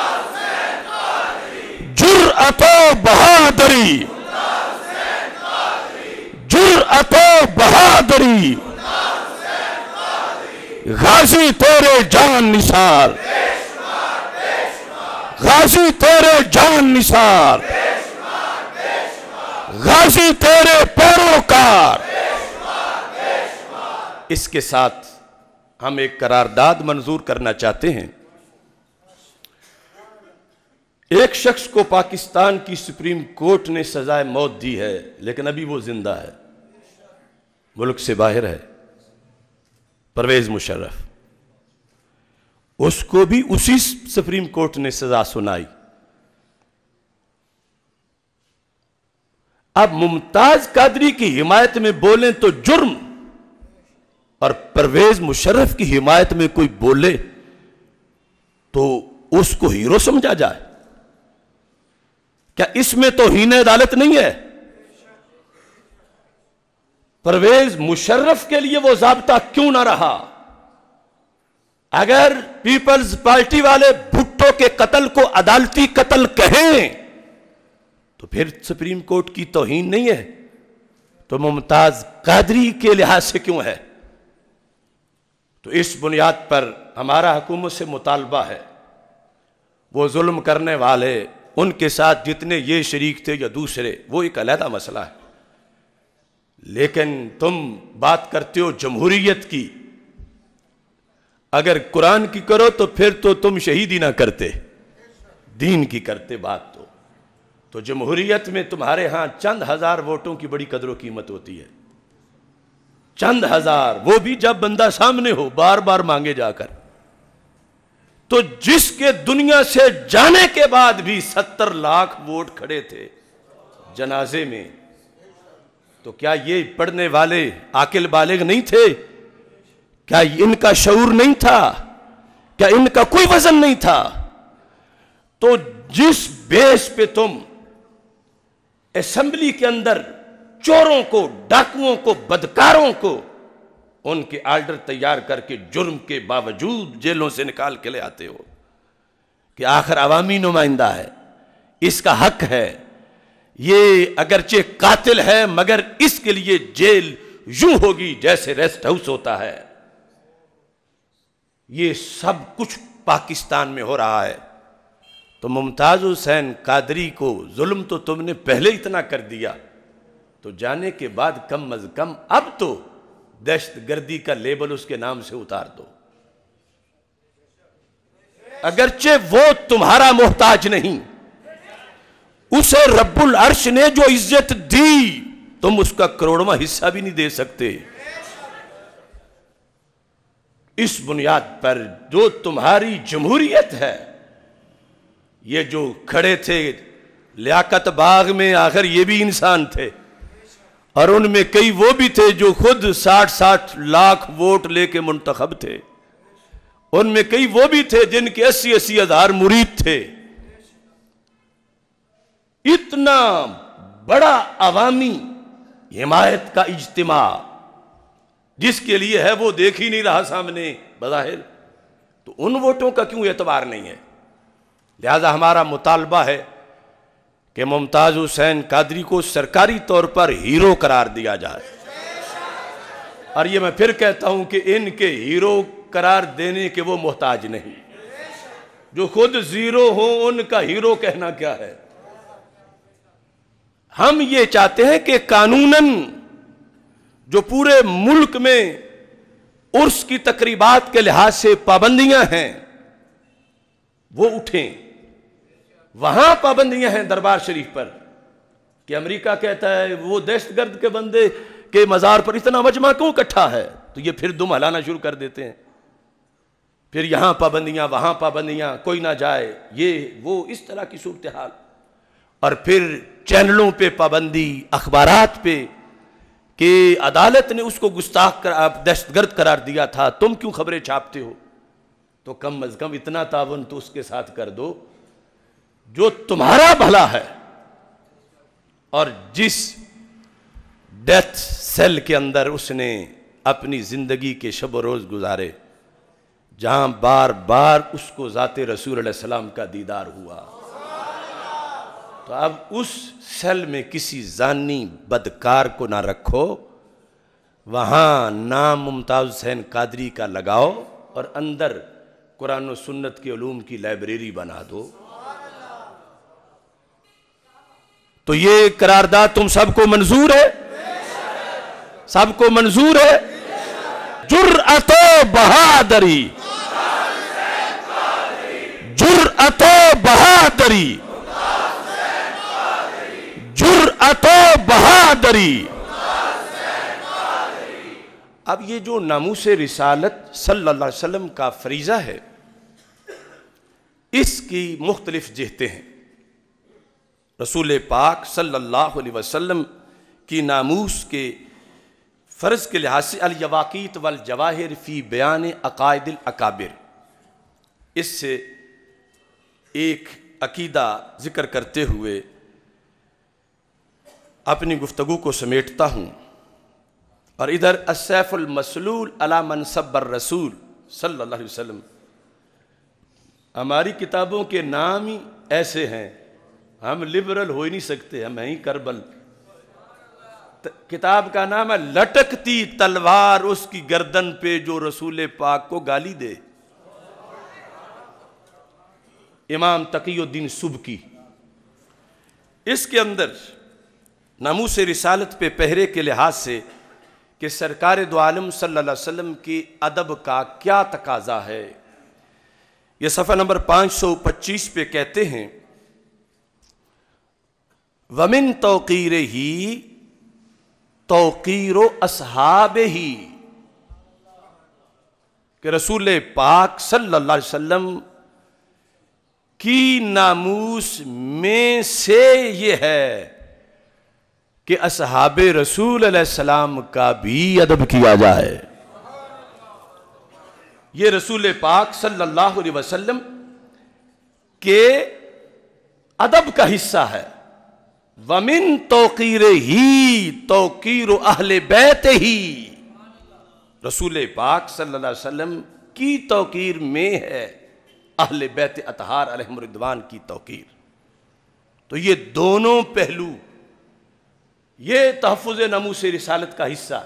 جرأت و بہادری، جرأت و بہادری، غازی تیرے جان نثار، غازی تیرے جان نثار، غازی تیرے پیروکار۔ اس کے ساتھ ہم ایک قرارداد منظور کرنا چاہتے ہیں۔ ایک شخص کو پاکستان کی سپریم کورٹ نے سزائے موت دی ہے، لیکن ابھی وہ زندہ ہے، ملک سے باہر ہے، پرویز مشرف۔ اس کو بھی اسی سپریم کورٹ نے سزا سنائی۔ اب ممتاز قادری کی حمایت میں بولیں تو جرم، اور پرویز مشرف کی حمایت میں کوئی بولے تو اس کو ہیرو سمجھا جائے؟ کیا اس میں توہین عدالت نہیں ہے؟ پرویز مشرف کے لیے وہ ضابطہ کیوں نہ رہا؟ اگر پیپلز پارٹی والے بھٹو کے قتل کو عدالتی قتل کہیں تو پھر سپریم کورٹ کی توہین نہیں ہے، تو ممتاز قادری کے لحاظ سے کیوں ہے؟ تو اس بنیاد پر ہمارا حکومت سے مطالبہ ہے، وہ ظلم کرنے والے، ان کے ساتھ جتنے یہ شریک تھے یا دوسرے، وہ ایک علیحدہ مسئلہ ہے، لیکن تم بات کرتے ہو جمہوریت کی، اگر قرآن کی کرو تو پھر تو تم شہید ہی نہ کرتے، دین کی کرتے بات تو تو جمہوریت میں تمہارے ہاں چند ہزار ووٹوں کی بڑی قدر و قیمت ہوتی ہے، چند ہزار، وہ بھی جب بندہ سامنے ہو، بار بار مانگے جا کر۔ تو جس کے دنیا سے جانے کے بعد بھی ستر لاکھ ووٹ کھڑے تھے جنازے میں، تو کیا یہ پڑھنے والے عاقل بالغ نہیں تھے؟ کیا ان کا شعور نہیں تھا؟ کیا ان کا کوئی وزن نہیں تھا؟ تو جس بیس پہ تم اسمبلی کے اندر چوروں کو، ڈاکوؤں کو، بدکاروں کو ان کے آرڈر تیار کر کے جرم کے باوجود جیلوں سے نکال کے لے آتے ہو کہ آخر عوامی نمائندہ ہے، اس کا حق ہے، یہ اگرچہ قاتل ہے مگر اس کے لیے جیل یوں ہوگی جیسے ریسٹ ہاؤس ہوتا ہے۔ یہ سب کچھ پاکستان میں ہو رہا ہے، تو ممتاز حسین قادری کو ظلم تو تم نے پہلے اتنا کر دیا، تو جانے کے بعد کم از کم اب تو دہشت گردی کا لیبل اس کے نام سے اتار دو۔ اگرچہ وہ تمہارا محتاج نہیں، اسے رب العرش نے جو عزت دی تم اس کا کروڑواں حصہ بھی نہیں دے سکتے۔ اس بنیاد پر جو تمہاری جمہوریت ہے، یہ جو کھڑے تھے لیاقت باغ میں، آخر یہ بھی انسان تھے، اور ان میں کئی وہ بھی تھے جو خود ساٹھ ساٹھ لاکھ ووٹ لے کے منتخب تھے، ان میں کئی وہ بھی تھے جن کے اسی اسی ہزار مرید تھے۔ اتنا بڑا عوامی حمایت کا اجتماع جس کے لیے ہے وہ دیکھ ہی نہیں رہا سامنے بظاہر، تو ان ووٹوں کا کیوں اعتبار نہیں ہے؟ لہذا ہمارا مطالبہ ہے کہ ممتاز حسین قادری کو سرکاری طور پر ہیرو قرار دیا جائے، اور یہ میں پھر کہتا ہوں کہ ان کے ہیرو قرار دینے کے وہ محتاج نہیں، جو خود زیرو ہوں ان کا ہیرو کہنا کیا ہے۔ ہم یہ چاہتے ہیں کہ قانوناً جو پورے ملک میں عرس کی تقریبات کے لحاظ سے پابندیاں ہیں وہ اٹھیں۔ وہاں پابندیاں ہیں دربار شریف پر کہ امریکہ کہتا ہے وہ دہشت گرد کے بندے کے مزار پر اتنا مجمع کیوں اکٹھا ہے، تو یہ پھر دم ہلانا شروع کر دیتے ہیں، پھر یہاں پابندیاں وہاں پابندیاں، کوئی نہ جائے، یہ وہ اس طرح کی صورتحال، اور پھر چینلوں پہ پابندی، اخبارات پہ کہ عدالت نے اس کو گستاخ دہشت گرد قرار دیا تھا، تم کیوں خبریں چھاپتے ہو؟ تو کم از کم اتنا تعاون تو اس کے ساتھ کر دو جو تمہارا بھلا ہے، اور جس ڈیتھ سیل کے اندر اس نے اپنی زندگی کے شب و روز گزارے، جہاں بار بار اس کو ذات رسول علیہ السلام کا دیدار ہوا، تو اب اس سیل میں کسی زانی بدکار کو نہ رکھو، وہاں نام ممتاز حسین قادری کا لگاؤ اور اندر قرآن و سنت کے علوم کی لائبریری بنا دو۔ تو یہ قرارداد تم سب کو منظور ہے؟ سب کو منظور ہے؟ جرأت و بہادری، جرأت و بہادری، جرأت و بہادری۔ اب یہ جو ناموس رسالت صلی اللہ علیہ وسلم کا فریضہ ہے، اس کی مختلف جہتیں ہیں۔ رسول پاک صلی اللہ علیہ وسلم کی ناموس کے فرض کے لحاظ سے الیواقیت والجواہر فی بیان عقائد الاکابر، اس سے ایک عقیدہ ذکر کرتے ہوئے اپنی گفتگو کو سمیٹتا ہوں، اور ادھر السیف المسلول علی من سب الرسول صلی اللہ علیہ وسلم۔ ہماری کتابوں کے نام ہی ایسے ہیں، ہم لبرل ہو ہی نہیں سکتے، ہم ہیں ہی کربل۔ کتاب کا نام ہے لٹکتی تلوار اس کی گردن پہ جو رسول پاک کو گالی دے، امام تقی الدین سبکی۔ اس کے اندر ناموس رسالت پہ پہرے کے لحاظ سے کہ سرکار دو عالم صلی اللہ علیہ وسلم کی ادب کا کیا تقاضا ہے، یہ صفحہ نمبر پانچ سو پچیس پہ کہتے ہیں وَمِن تَوْقِيرِهِ تَوْقِيرُ أَصْحَابِهِ، کہ رسول پاک صلی اللہ علیہ وسلم کی ناموس میں سے یہ ہے کہ اصحاب رسول علیہ السلام کا بھی ادب کیا جائے۔ یہ رسول پاک صلی اللہ علیہ وسلم کے ادب کا حصہ ہے۔ وَمِن تَوْقِيرِهِ تَوْقِيرُ أَهْلِ بَيْتِهِ، رسول پاک صلی اللہ علیہ وسلم کی توقیر میں ہے اہل بیت اطہار علیہم رضوان کی توقیر۔ تو یہ دونوں پہلو، یہ تحفظ ناموس رسالت کا حصہ،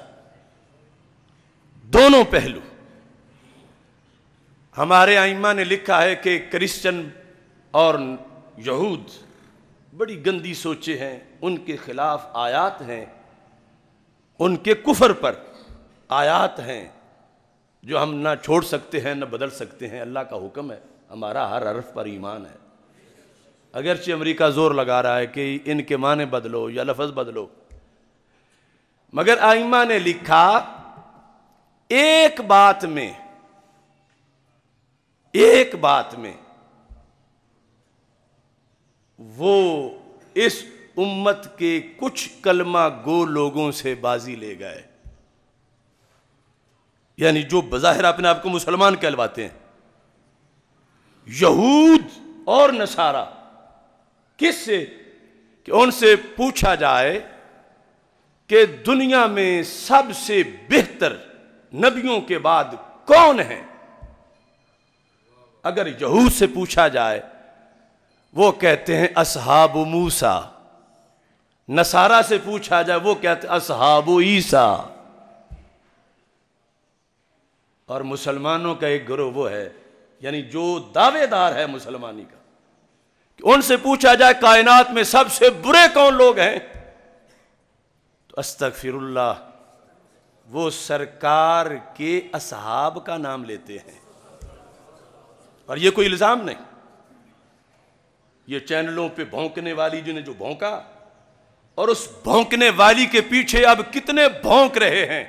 دونوں پہلو۔ ہمارے ائمہ نے لکھا ہے کہ کرسچن اور یہود بڑی گندی سوچے ہیں، ان کے خلاف آیات ہیں، ان کے کفر پر آیات ہیں جو ہم نہ چھوڑ سکتے ہیں نہ بدل سکتے ہیں۔ اللہ کا حکم ہے، ہمارا ہر حرف پر ایمان ہے۔ اگرچہ امریکہ زور لگا رہا ہے کہ ان کے معنی بدلو یا لفظ بدلو، مگر ائمہ نے لکھا ایک بات میں ایک بات میں وہ اس امت کے کچھ کلمہ گو لوگوں سے بازی لے گئے، یعنی جو بظاہر اپنے آپ کو مسلمان کہلواتے ہیں، یہود اور نصارہ، کس سے؟ کہ ان سے پوچھا جائے کہ دنیا میں سب سے بہتر نبیوں کے بعد کون ہیں، اگر یہود سے پوچھا جائے وہ کہتے ہیں اصحاب موسیٰ، نصارہ سے پوچھا جائے وہ کہتے ہیں اصحاب عیسیٰ، اور مسلمانوں کا ایک گروہ وہ ہے، یعنی جو دعوے دار ہے مسلمانی کا، کہ ان سے پوچھا جائے کائنات میں سب سے برے کون لوگ ہیں، تو استغفر اللہ وہ سرکار کے اصحاب کا نام لیتے ہیں۔ اور یہ کوئی الزام نہیں، یہ چینلوں پہ بھونکنے والی جنہیں جو بھونکا، اور اس بھونکنے والی کے پیچھے اب کتنے بھونک رہے ہیں،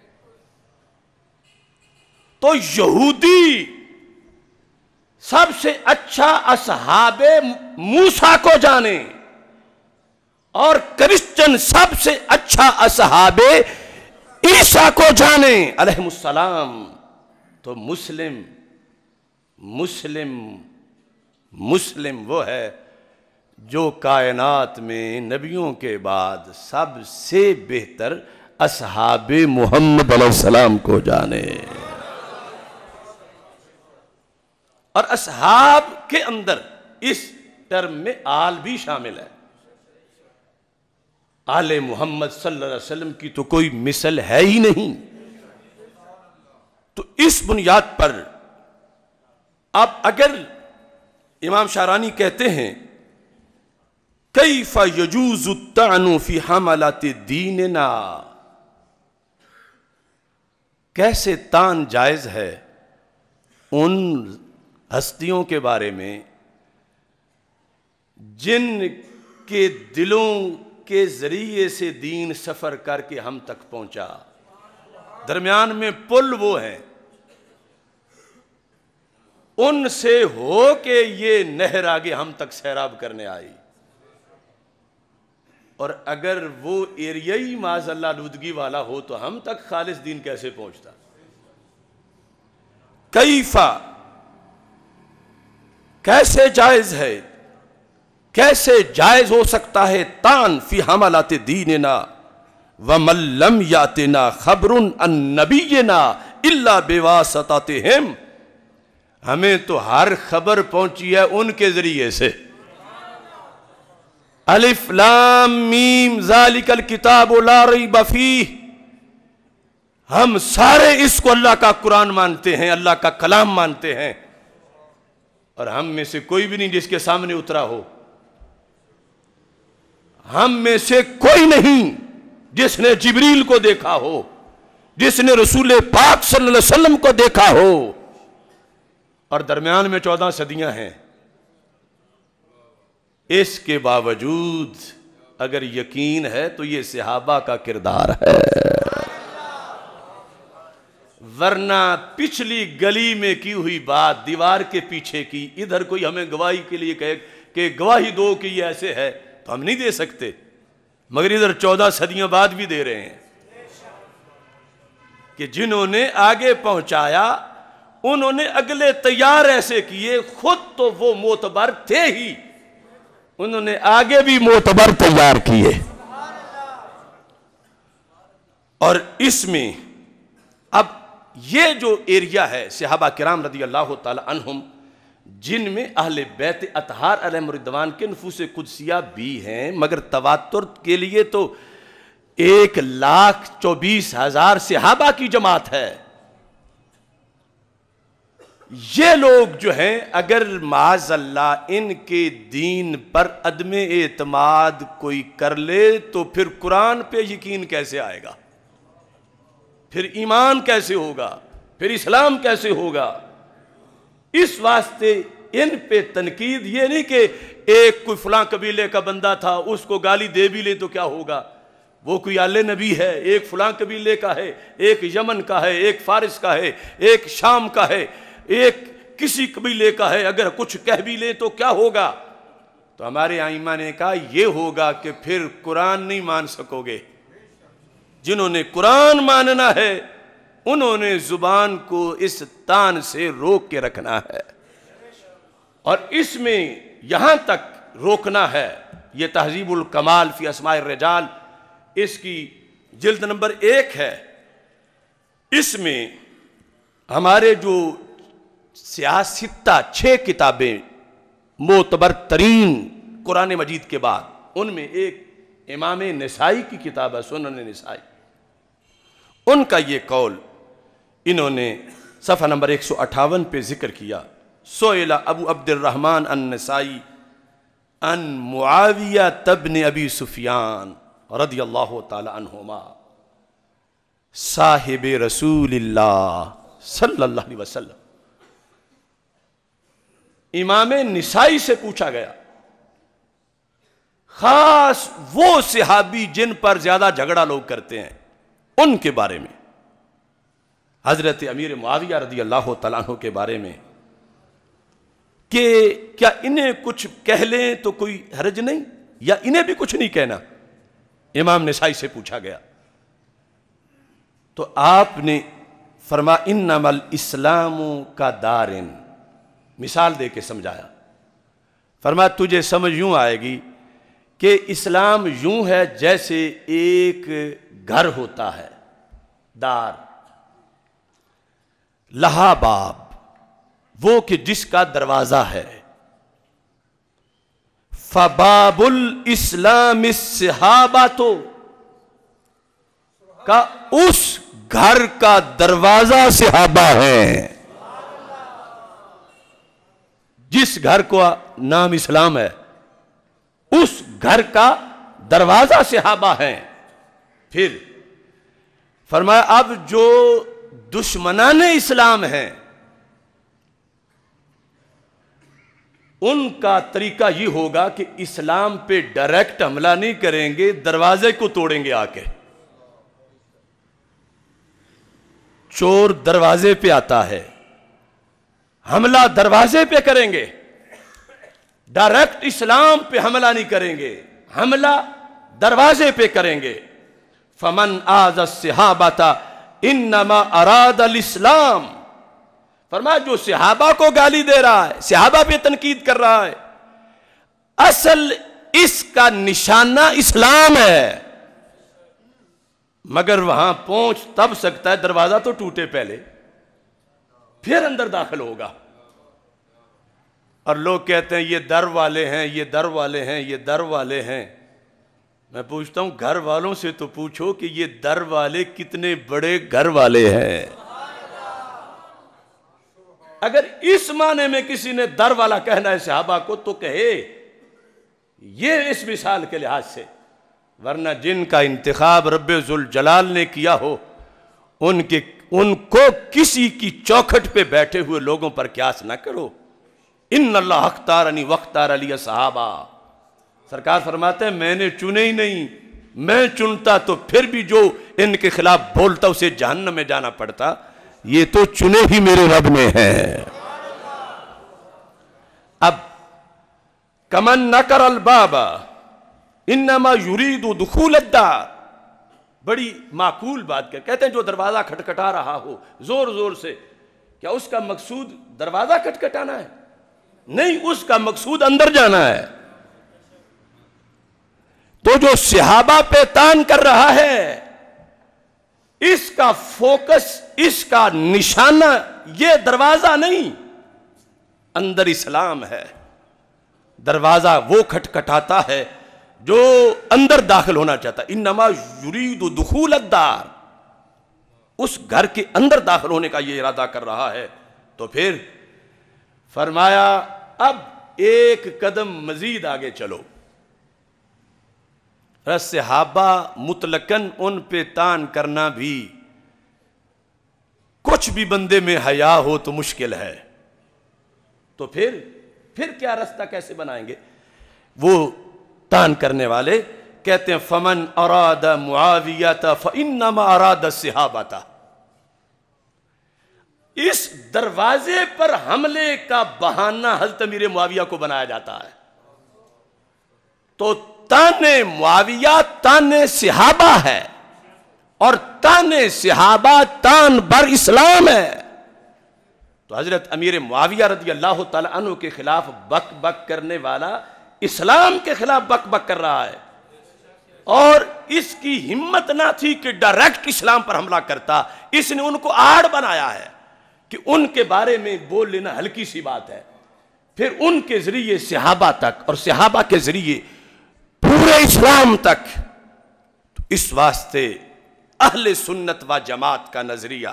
تو یہودی سب سے اچھا اصحاب موسیٰ کو جانے اور کرسچن سب سے اچھا اصحاب عیسیٰ کو جانے علیہم السلام، تو مسلم مسلم مسلم وہ ہے جو کائنات میں نبیوں کے بعد سب سے بہتر اصحاب محمد علیہ السلام کو جانے، اور اصحاب کے اندر اس ٹرم میں آل بھی شامل ہے۔ آل محمد صلی اللہ علیہ وسلم کی تو کوئی مثل ہے ہی نہیں۔ تو اس بنیاد پر اب اگر امام شارانی کہتے ہیں کیف یجوز الطعن فی حملات دیننا، کیسے طعن جائز ہے ان ہستیوں کے بارے میں جن کے دلوں کے ذریعے سے دین سفر کر کے ہم تک پہنچا، درمیان میں پل وہ ہیں، ان سے ہو کے یہ نہر آگے ہم تک سیراب کرنے آئی، اور اگر وہ ایریائی معاذ اللہ آلودگی والا ہو تو ہم تک خالص دین کیسے پہنچتا؟ کیفا کیسے جائز ہے، کیسے جائز ہو سکتا ہے طعن فی حملات دیننا ومن لم یاتنا خبر عن نبینا الا بواسطتہم، ہمیں تو ہر خبر پہنچی ہے ان کے ذریعے سے۔ الف لام میم ذالک الکتاب لا ریب فیہ، ہم سارے اس کو اللہ کا قرآن مانتے ہیں، اللہ کا کلام مانتے ہیں، اور ہم میں سے کوئی بھی نہیں جس کے سامنے اترا ہو، ہم میں سے کوئی نہیں جس نے جبریل کو دیکھا ہو، جس نے رسول پاک صلی اللہ علیہ وسلم کو دیکھا ہو، اور درمیان میں چودہ صدیاں ہیں۔ اس کے باوجود اگر یقین ہے تو یہ صحابہ کا کردار ہے، ورنہ پچھلی گلی میں کی ہوئی بات دیوار کے پیچھے کی، ادھر کوئی ہمیں گواہی کے لیے کہے کہ گواہی دو کہ یہ ایسے ہے تو ہم نہیں دے سکتے، مگر ادھر چودہ صدیاں بعد بھی دے رہے ہیں کہ جنہوں نے آگے پہنچایا انہوں نے اگلے تیار ایسے کیے، خود تو وہ معتبر تھے ہی، انہوں نے آگے بھی معتبر تیار کیے۔ اور اس میں اب یہ جو ایریا ہے صحابہ کرام رضی اللہ تعالی عنہم، جن میں اہل بیت اطہار علیہم رضوان کے نفوس قدسیہ بھی ہیں، مگر تواتر کے لیے تو ایک لاکھ چوبیس ہزار صحابہ کی جماعت ہے۔ یہ لوگ جو ہیں اگر معاذ اللہ ان کے دین پر عدم اعتماد کوئی کر لے تو پھر قرآن پہ یقین کیسے آئے گا، پھر ایمان کیسے ہوگا، پھر اسلام کیسے ہوگا؟ اس واسطے ان پہ تنقید یہ نہیں کہ ایک کوئی فلاں قبیلے کا بندہ تھا، اس کو گالی دے بھی لے تو کیا ہوگا، وہ کوئی آل نبی ہے، ایک فلاں قبیلے کا ہے، ایک یمن کا ہے، ایک فارس کا ہے، ایک شام کا ہے، ایک کسی قبیلے کا ہے، اگر کچھ کہہ بھی لے تو کیا ہوگا؟ تو ہمارے ائمہ نے کہا یہ ہوگا کہ پھر قرآن نہیں مان سکو گے۔ جنہوں نے قرآن ماننا ہے انہوں نے زبان کو اس تان سے روک کے رکھنا ہے، اور اس میں یہاں تک روکنا ہے۔ یہ تہذیب الکمال فی اسماء الرجال، اس کی جلد نمبر ایک ہے۔ اس میں ہمارے جو سیاستہ چھ کتابیں معتبر ترین قرآن مجید کے بعد، ان میں ایک امام نسائی کی کتاب ہے سنن نسائی، ان کا یہ قول انہوں نے صفحہ نمبر ایک سو اٹھاون پہ ذکر کیا۔ سئل ابو عبد الرحمن النسائی ان معاویہ ابن ابی سفیان رضی اللہ تعالی عنہما صاحب رسول اللہ صلی اللہ علیہ وسلم، امام نسائی سے پوچھا گیا، خاص وہ صحابی جن پر زیادہ جھگڑا لوگ کرتے ہیں ان کے بارے میں، حضرت امیر معاویہ رضی اللہ تعالیٰ عنہ کے بارے میں، کہ کیا انہیں کچھ کہہ لیں تو کوئی حرج نہیں، یا انہیں بھی کچھ نہیں کہنا؟ امام نسائی سے پوچھا گیا تو آپ نے فرما انما الاسلام کا دارن، مثال دے کے سمجھایا، فرما تجھے سمجھ یوں آئے گی کہ اسلام یوں ہے جیسے ایک گھر ہوتا ہے، دار، لہا باب، وہ کہ جس کا دروازہ ہے، فباب الاسلام الصحابہ، کا اس گھر کا دروازہ صحابہ ہے، جس گھر کو نام اسلام ہے اس گھر کا دروازہ صحابہ ہیں۔ پھر فرمایا اب جو دشمنان اسلام ہیں ان کا طریقہ یہ ہوگا کہ اسلام پہ ڈائریکٹ حملہ نہیں کریں گے، دروازے کو توڑیں گے آ کے۔ چور دروازے پہ آتا ہے، حملہ دروازے پہ کریں گے، ڈائریکٹ اسلام پہ حملہ نہیں کریں گے، حملہ دروازے پہ کریں گے۔ فمن آذ الصحابہ انما اراد الاسلام، فرمایا جو صحابہ کو گالی دے رہا ہے، صحابہ پہ تنقید کر رہا ہے، اصل اس کا نشانہ اسلام ہے، مگر وہاں پہنچ تب سکتا ہے، دروازہ تو ٹوٹے پہلے، پھر اندر داخل ہوگا۔ اور لوگ کہتے ہیں یہ در والے ہیں، یہ در والے ہیں، یہ در والے ہیں۔ میں پوچھتا ہوں گھر والوں سے تو پوچھو کہ یہ در والے کتنے بڑے گھر والے ہیں۔ اگر اس معنی میں کسی نے در والا کہنا ہے صحابہ کو تو کہے یہ اس مثال کے لحاظ سے، ورنہ جن کا انتخاب رب ذوالجلال نے کیا ہو ان کے ان کو کسی کی چوکھٹ پہ بیٹھے ہوئے لوگوں پر قیاس نہ کرو۔ ان اللہ اختارنی واختار علی صحابہ، سرکار فرماتے ہیں میں نے چنے ہی نہیں، میں چنتا تو پھر بھی جو ان کے خلاف بولتا اسے جہنم میں جانا پڑتا، یہ تو چنے ہی میرے رب نے ہیں۔ اب کمن نکر الباب انما یرید دخول الدار، بڑی معقول بات کر کہتے ہیں جو دروازہ کھٹکھٹا رہا ہو زور زور سے، کیا اس کا مقصود دروازہ کھٹکھٹانا ہے؟ نہیں، اس کا مقصود اندر جانا ہے۔ تو جو صحابہ پہ تان کر رہا ہے اس کا فوکس، اس کا نشانہ یہ دروازہ نہیں، اندر اسلام ہے۔ دروازہ وہ کھٹکھٹاتا ہے جو اندر داخل ہونا چاہتا ہے، انما یرید دخول الدار، اس گھر کے اندر داخل ہونے کا یہ ارادہ کر رہا ہے۔ تو پھر فرمایا اب ایک قدم مزید آگے چلو، صحابہ مطلقاً ان پہ تان کرنا بھی کچھ بھی بندے میں حیا ہو تو مشکل ہے، تو پھر پھر کیا رستہ کیسے بنائیں گے؟ وہ تان کرنے والے کہتے ہیں فمن اراد معاویہ فانما اراد الصحابہ، اس دروازے پر حملے کا بہانہ حضرت امیر معاویہ کو بنایا جاتا ہے، تو تانے معاویہ تانے صحابہ ہے، اور تانے صحابہ تان بر اسلام ہے۔ تو حضرت امیر معاویہ رضی اللہ تعالی عنہ کے خلاف بک بک کرنے والا اسلام کے خلاف بک بک کر رہا ہے، اور اس کی ہمت نہ تھی کہ ڈائریکٹ اسلام پر حملہ کرتا، اس نے ان کو آڑ بنایا ہے کہ ان کے بارے میں بول لینا ہلکی سی بات ہے، پھر ان کے ذریعے صحابہ تک اور صحابہ کے ذریعے پورے اسلام تک۔ تو اس واسطے اہل سنت و جماعت کا نظریہ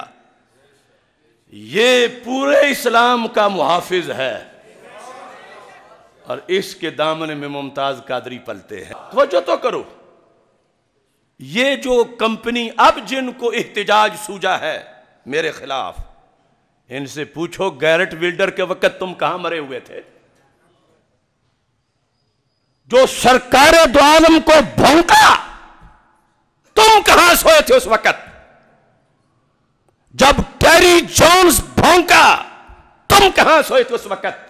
یہ پورے اسلام کا محافظ ہے، اور اس کے دامن میں ممتاز قادری پلتے ہیں۔ توجہ تو کرو، یہ جو کمپنی اب جن کو احتجاج سوجا ہے میرے خلاف، ان سے پوچھو گیرٹ ولڈر کے وقت تم کہاں مرے ہوئے تھے؟ جو سرکار دو عالم کو بھونکا، تم کہاں سوئے تھے اس وقت؟ جب ٹیری جونز بھونکا، تم کہاں سوئے تھے اس وقت؟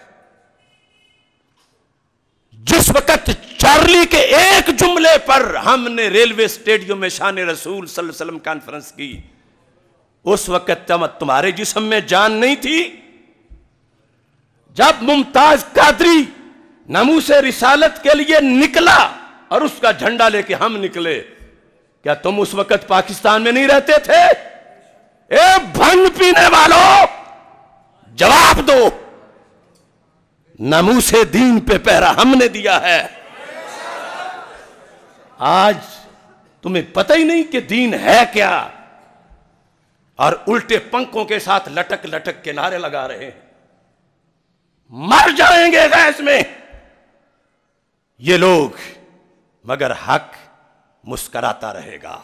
جس وقت چارلی کے ایک جملے پر ہم نے ریلوے اسٹیڈیم میں شان رسول صلی اللہ علیہ وسلم کانفرنس کی، اس وقت تمہارے جسم میں جان نہیں تھی؟ جب ممتاز قادری ناموس رسالت کے لیے نکلا اور اس کا جھنڈا لے کے ہم نکلے، کیا تم اس وقت پاکستان میں نہیں رہتے تھے؟ اے بھنگ پینے والوں، جواب دو۔ ناموس دین پہ پہرا ہم نے دیا ہے۔ آج تمہیں پتہ ہی نہیں کہ دین ہے کیا، اور الٹے پنکھوں کے ساتھ لٹک لٹک کے نعرے لگا رہے ہیں۔ مر جائیں گے گیس میں یہ لوگ، مگر حق مسکراتا رہے گا۔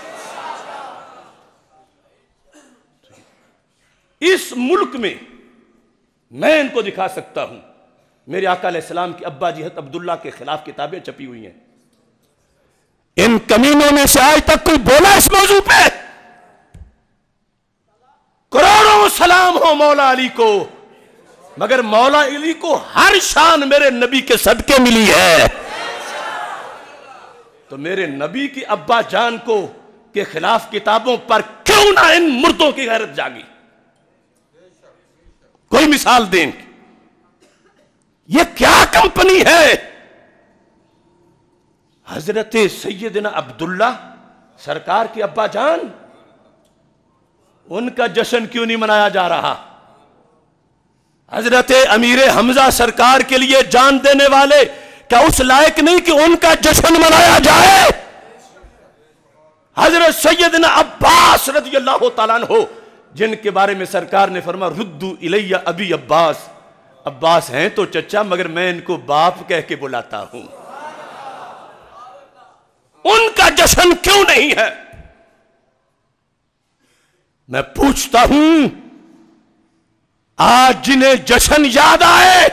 اس ملک میں میں ان کو دکھا سکتا ہوں، میرے آقا علیہ السلام کی ابا جی حضرت عبداللہ کے خلاف کتابیں چھپی ہوئی ہیں۔ ان کمینوں میں سے آج تک کوئی بولا اس موضوع پہ؟ کروڑوں سلام ہو مولا علی کو، مگر مولا علی کو ہر شان میرے نبی کے صدقے ملی ہے۔ تو میرے نبی کی ابا جان کو کے خلاف کتابوں پر کیوں نہ ان مردوں کی غیرت جاگی؟ کوئی مثال دیں، یہ کیا کمپنی ہے؟ حضرت سیدنا عبداللہ سرکار کی ابا جان، ان کا جشن کیوں نہیں منایا جا رہا؟ حضرت امیر حمزہ سرکار کے لیے جان دینے والے کیا اس لائق نہیں کہ ان کا جشن منایا جائے؟ حضرت سیدنا عباس رضی اللہ تعالیٰ عنہ، جن کے بارے میں سرکار نے فرمایا ردو الیہ ابی عباس، عباس ہیں تو چچا مگر میں ان کو باپ کہہ کے بلاتا ہوں۔ ان کا جشن کیوں نہیں ہے؟ میں پوچھتا ہوں، آج جنہیں جشن یاد آئے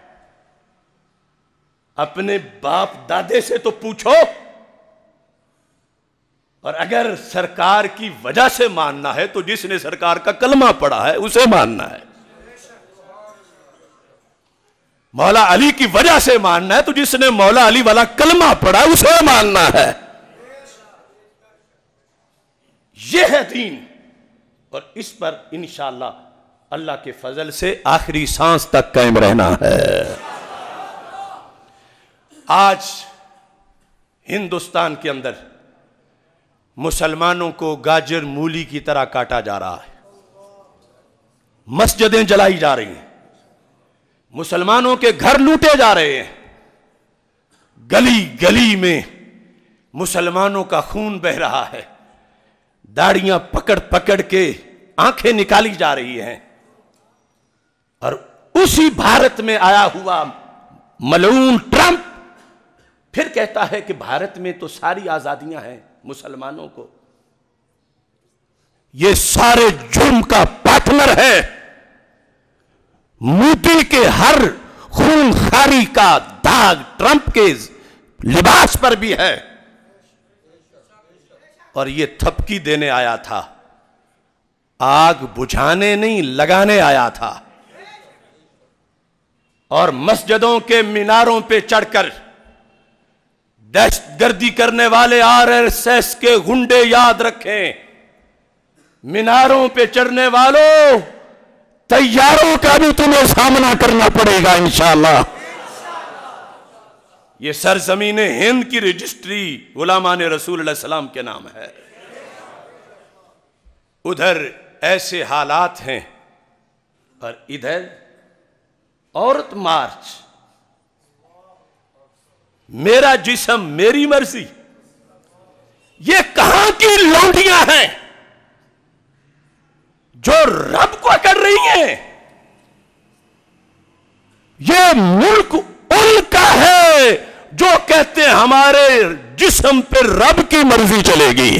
اپنے باپ دادے سے تو پوچھو، اور اگر سرکار کی وجہ سے ماننا ہے تو جس نے سرکار کا کلمہ پڑھا ہے اسے ماننا ہے، مولا علی کی وجہ سے ماننا ہے تو جس نے مولا علی والا کلمہ پڑھا ہے اسے ماننا ہے۔ یہ ہے دین، اور اس پر انشاءاللہ اللہ کے فضل سے آخری سانس تک قائم رہنا ہے۔ آج ہندوستان کے اندر مسلمانوں کو گاجر مولی کی طرح کاٹا جا رہا ہے، مسجدیں جلائی جا رہی ہیں، مسلمانوں کے گھر لوٹے جا رہے ہیں، گلی گلی میں مسلمانوں کا خون بہ رہا ہے، داڑیاں پکڑ پکڑ کے آنکھیں نکالی جا رہی ہیں، اور اسی بھارت میں آیا ہوا ملعون ٹرمپ پھر کہتا ہے کہ بھارت میں تو ساری آزادیاں ہیں مسلمانوں کو۔ یہ سارے جرم کا پارٹنر ہے، مودی کے ہر خون خاری کا داغ ٹرمپ کے لباس پر بھی ہے، اور یہ تھپکی دینے آیا تھا، آگ بجھانے نہیں لگانے آیا تھا۔ اور مسجدوں کے میناروں پہ چڑھ کر دہشت گردی کرنے والے آر ایس ایس کے گنڈے یاد رکھیں، میناروں پہ چڑھنے والوں طیاروں کا بھی تمہیں سامنا کرنا پڑے گا انشاءاللہ۔ یہ سرزمین ہند کی رجسٹری غلامان رسول اللہ علیہ السلام کے نام ہے۔ ادھر ایسے حالات ہیں، اور ادھر عورت مارچ، میرا جسم میری مرضی۔ یہ کہاں کی لونڈیاں ہیں جو رب کو کر رہی ہیں؟ یہ ملک ان کا ہے جو کہتے ہیں ہمارے جسم پہ رب کی مرضی چلے گی۔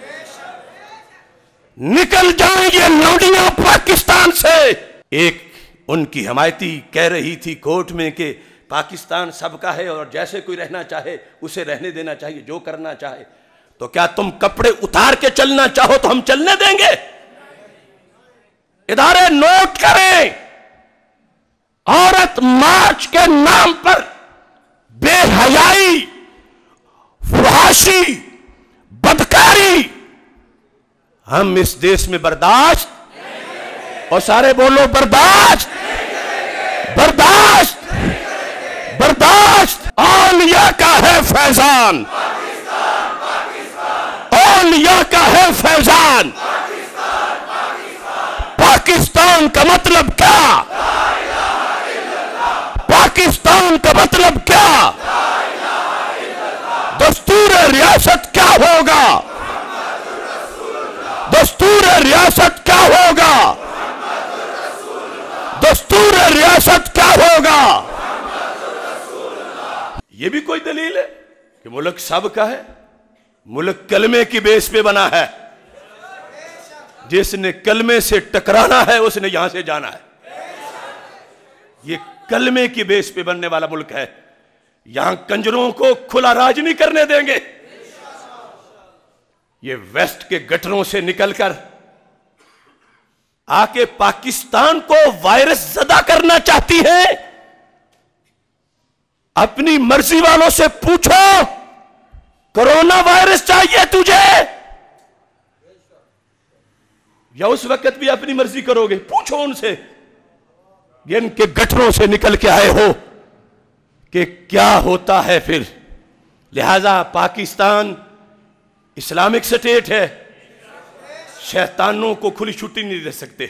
نکل جائیں یہ لونڈیاں پاکستان سے۔ ایک ان کی حمایتی کہہ رہی تھی کورٹ میں کہ پاکستان سب کا ہے اور جیسے کوئی رہنا چاہے اسے رہنے دینا چاہیے، جو کرنا چاہے۔ تو کیا تم کپڑے اتار کے چلنا چاہو تو ہم چلنے دیں گے؟ ادارے نوٹ کریں، عورت مارچ کے نام پر بے حیائی، فحاشی، بدکاری ہم اس دیش میں برداشت، اور سارے بولو برداشت، برداشت، برداشت۔ اولیاء کا ہے فیضان، اولیاء کا ہے فیضان۔ پاکستان کا مطلب کیا؟ پاکستان کا مطلب کیا؟ دستور ریاست کیا ہوگا؟ دستور ریاست کیا ہوگا؟ دستور ریاست کیا ہوگا؟ یہ بھی کوئی دلیل ہے کہ ملک سب کا ہے؟ ملک کلمے کی بیس پہ بنا ہے، جس نے کلمے سے ٹکرانا ہے اس نے یہاں سے جانا ہے۔ یہ کلمے کی بیس پہ بننے والا ملک ہے، یہاں کنجروں کو کھلا راج نہیں کرنے دیں گے۔ یہ ویسٹ کے گٹروں سے نکل کر آ کے پاکستان کو وائرس زدہ کرنا چاہتی ہیں۔ اپنی مرضی والوں سے پوچھو، کرونا وائرس چاہیے تجھے یا اس وقت بھی اپنی مرضی کرو گے؟ پوچھو ان سے، ان کے گٹروں سے نکل کے آئے ہو کہ کیا ہوتا ہے پھر۔ لہذا پاکستان اسلامک سٹیٹ ہے، شیطانوں کو کھلی چھٹی نہیں دے سکتے۔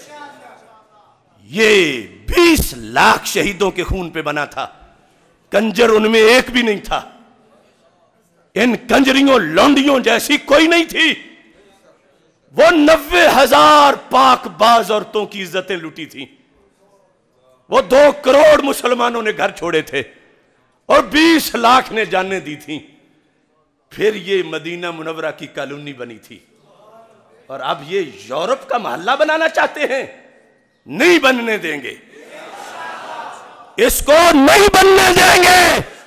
یہ بیس لاکھ شہیدوں کے خون پہ بنا تھا، کنجر ان میں ایک بھی نہیں تھا، ان کنجریوں لونڈیوں جیسی کوئی نہیں تھی۔ وہ نوے ہزار پاک باز عورتوں کی عزتیں لوٹی تھیں، وہ دو کروڑ مسلمانوں نے گھر چھوڑے تھے اور بیس لاکھ نے جانیں دی تھیں۔ پھر یہ مدینہ منورہ کی کالونی بنی تھی، اور اب یہ یورپ کا محلہ بنانا چاہتے ہیں۔ نہیں بننے دیں گے، اس کو نہیں بننے دیں گے۔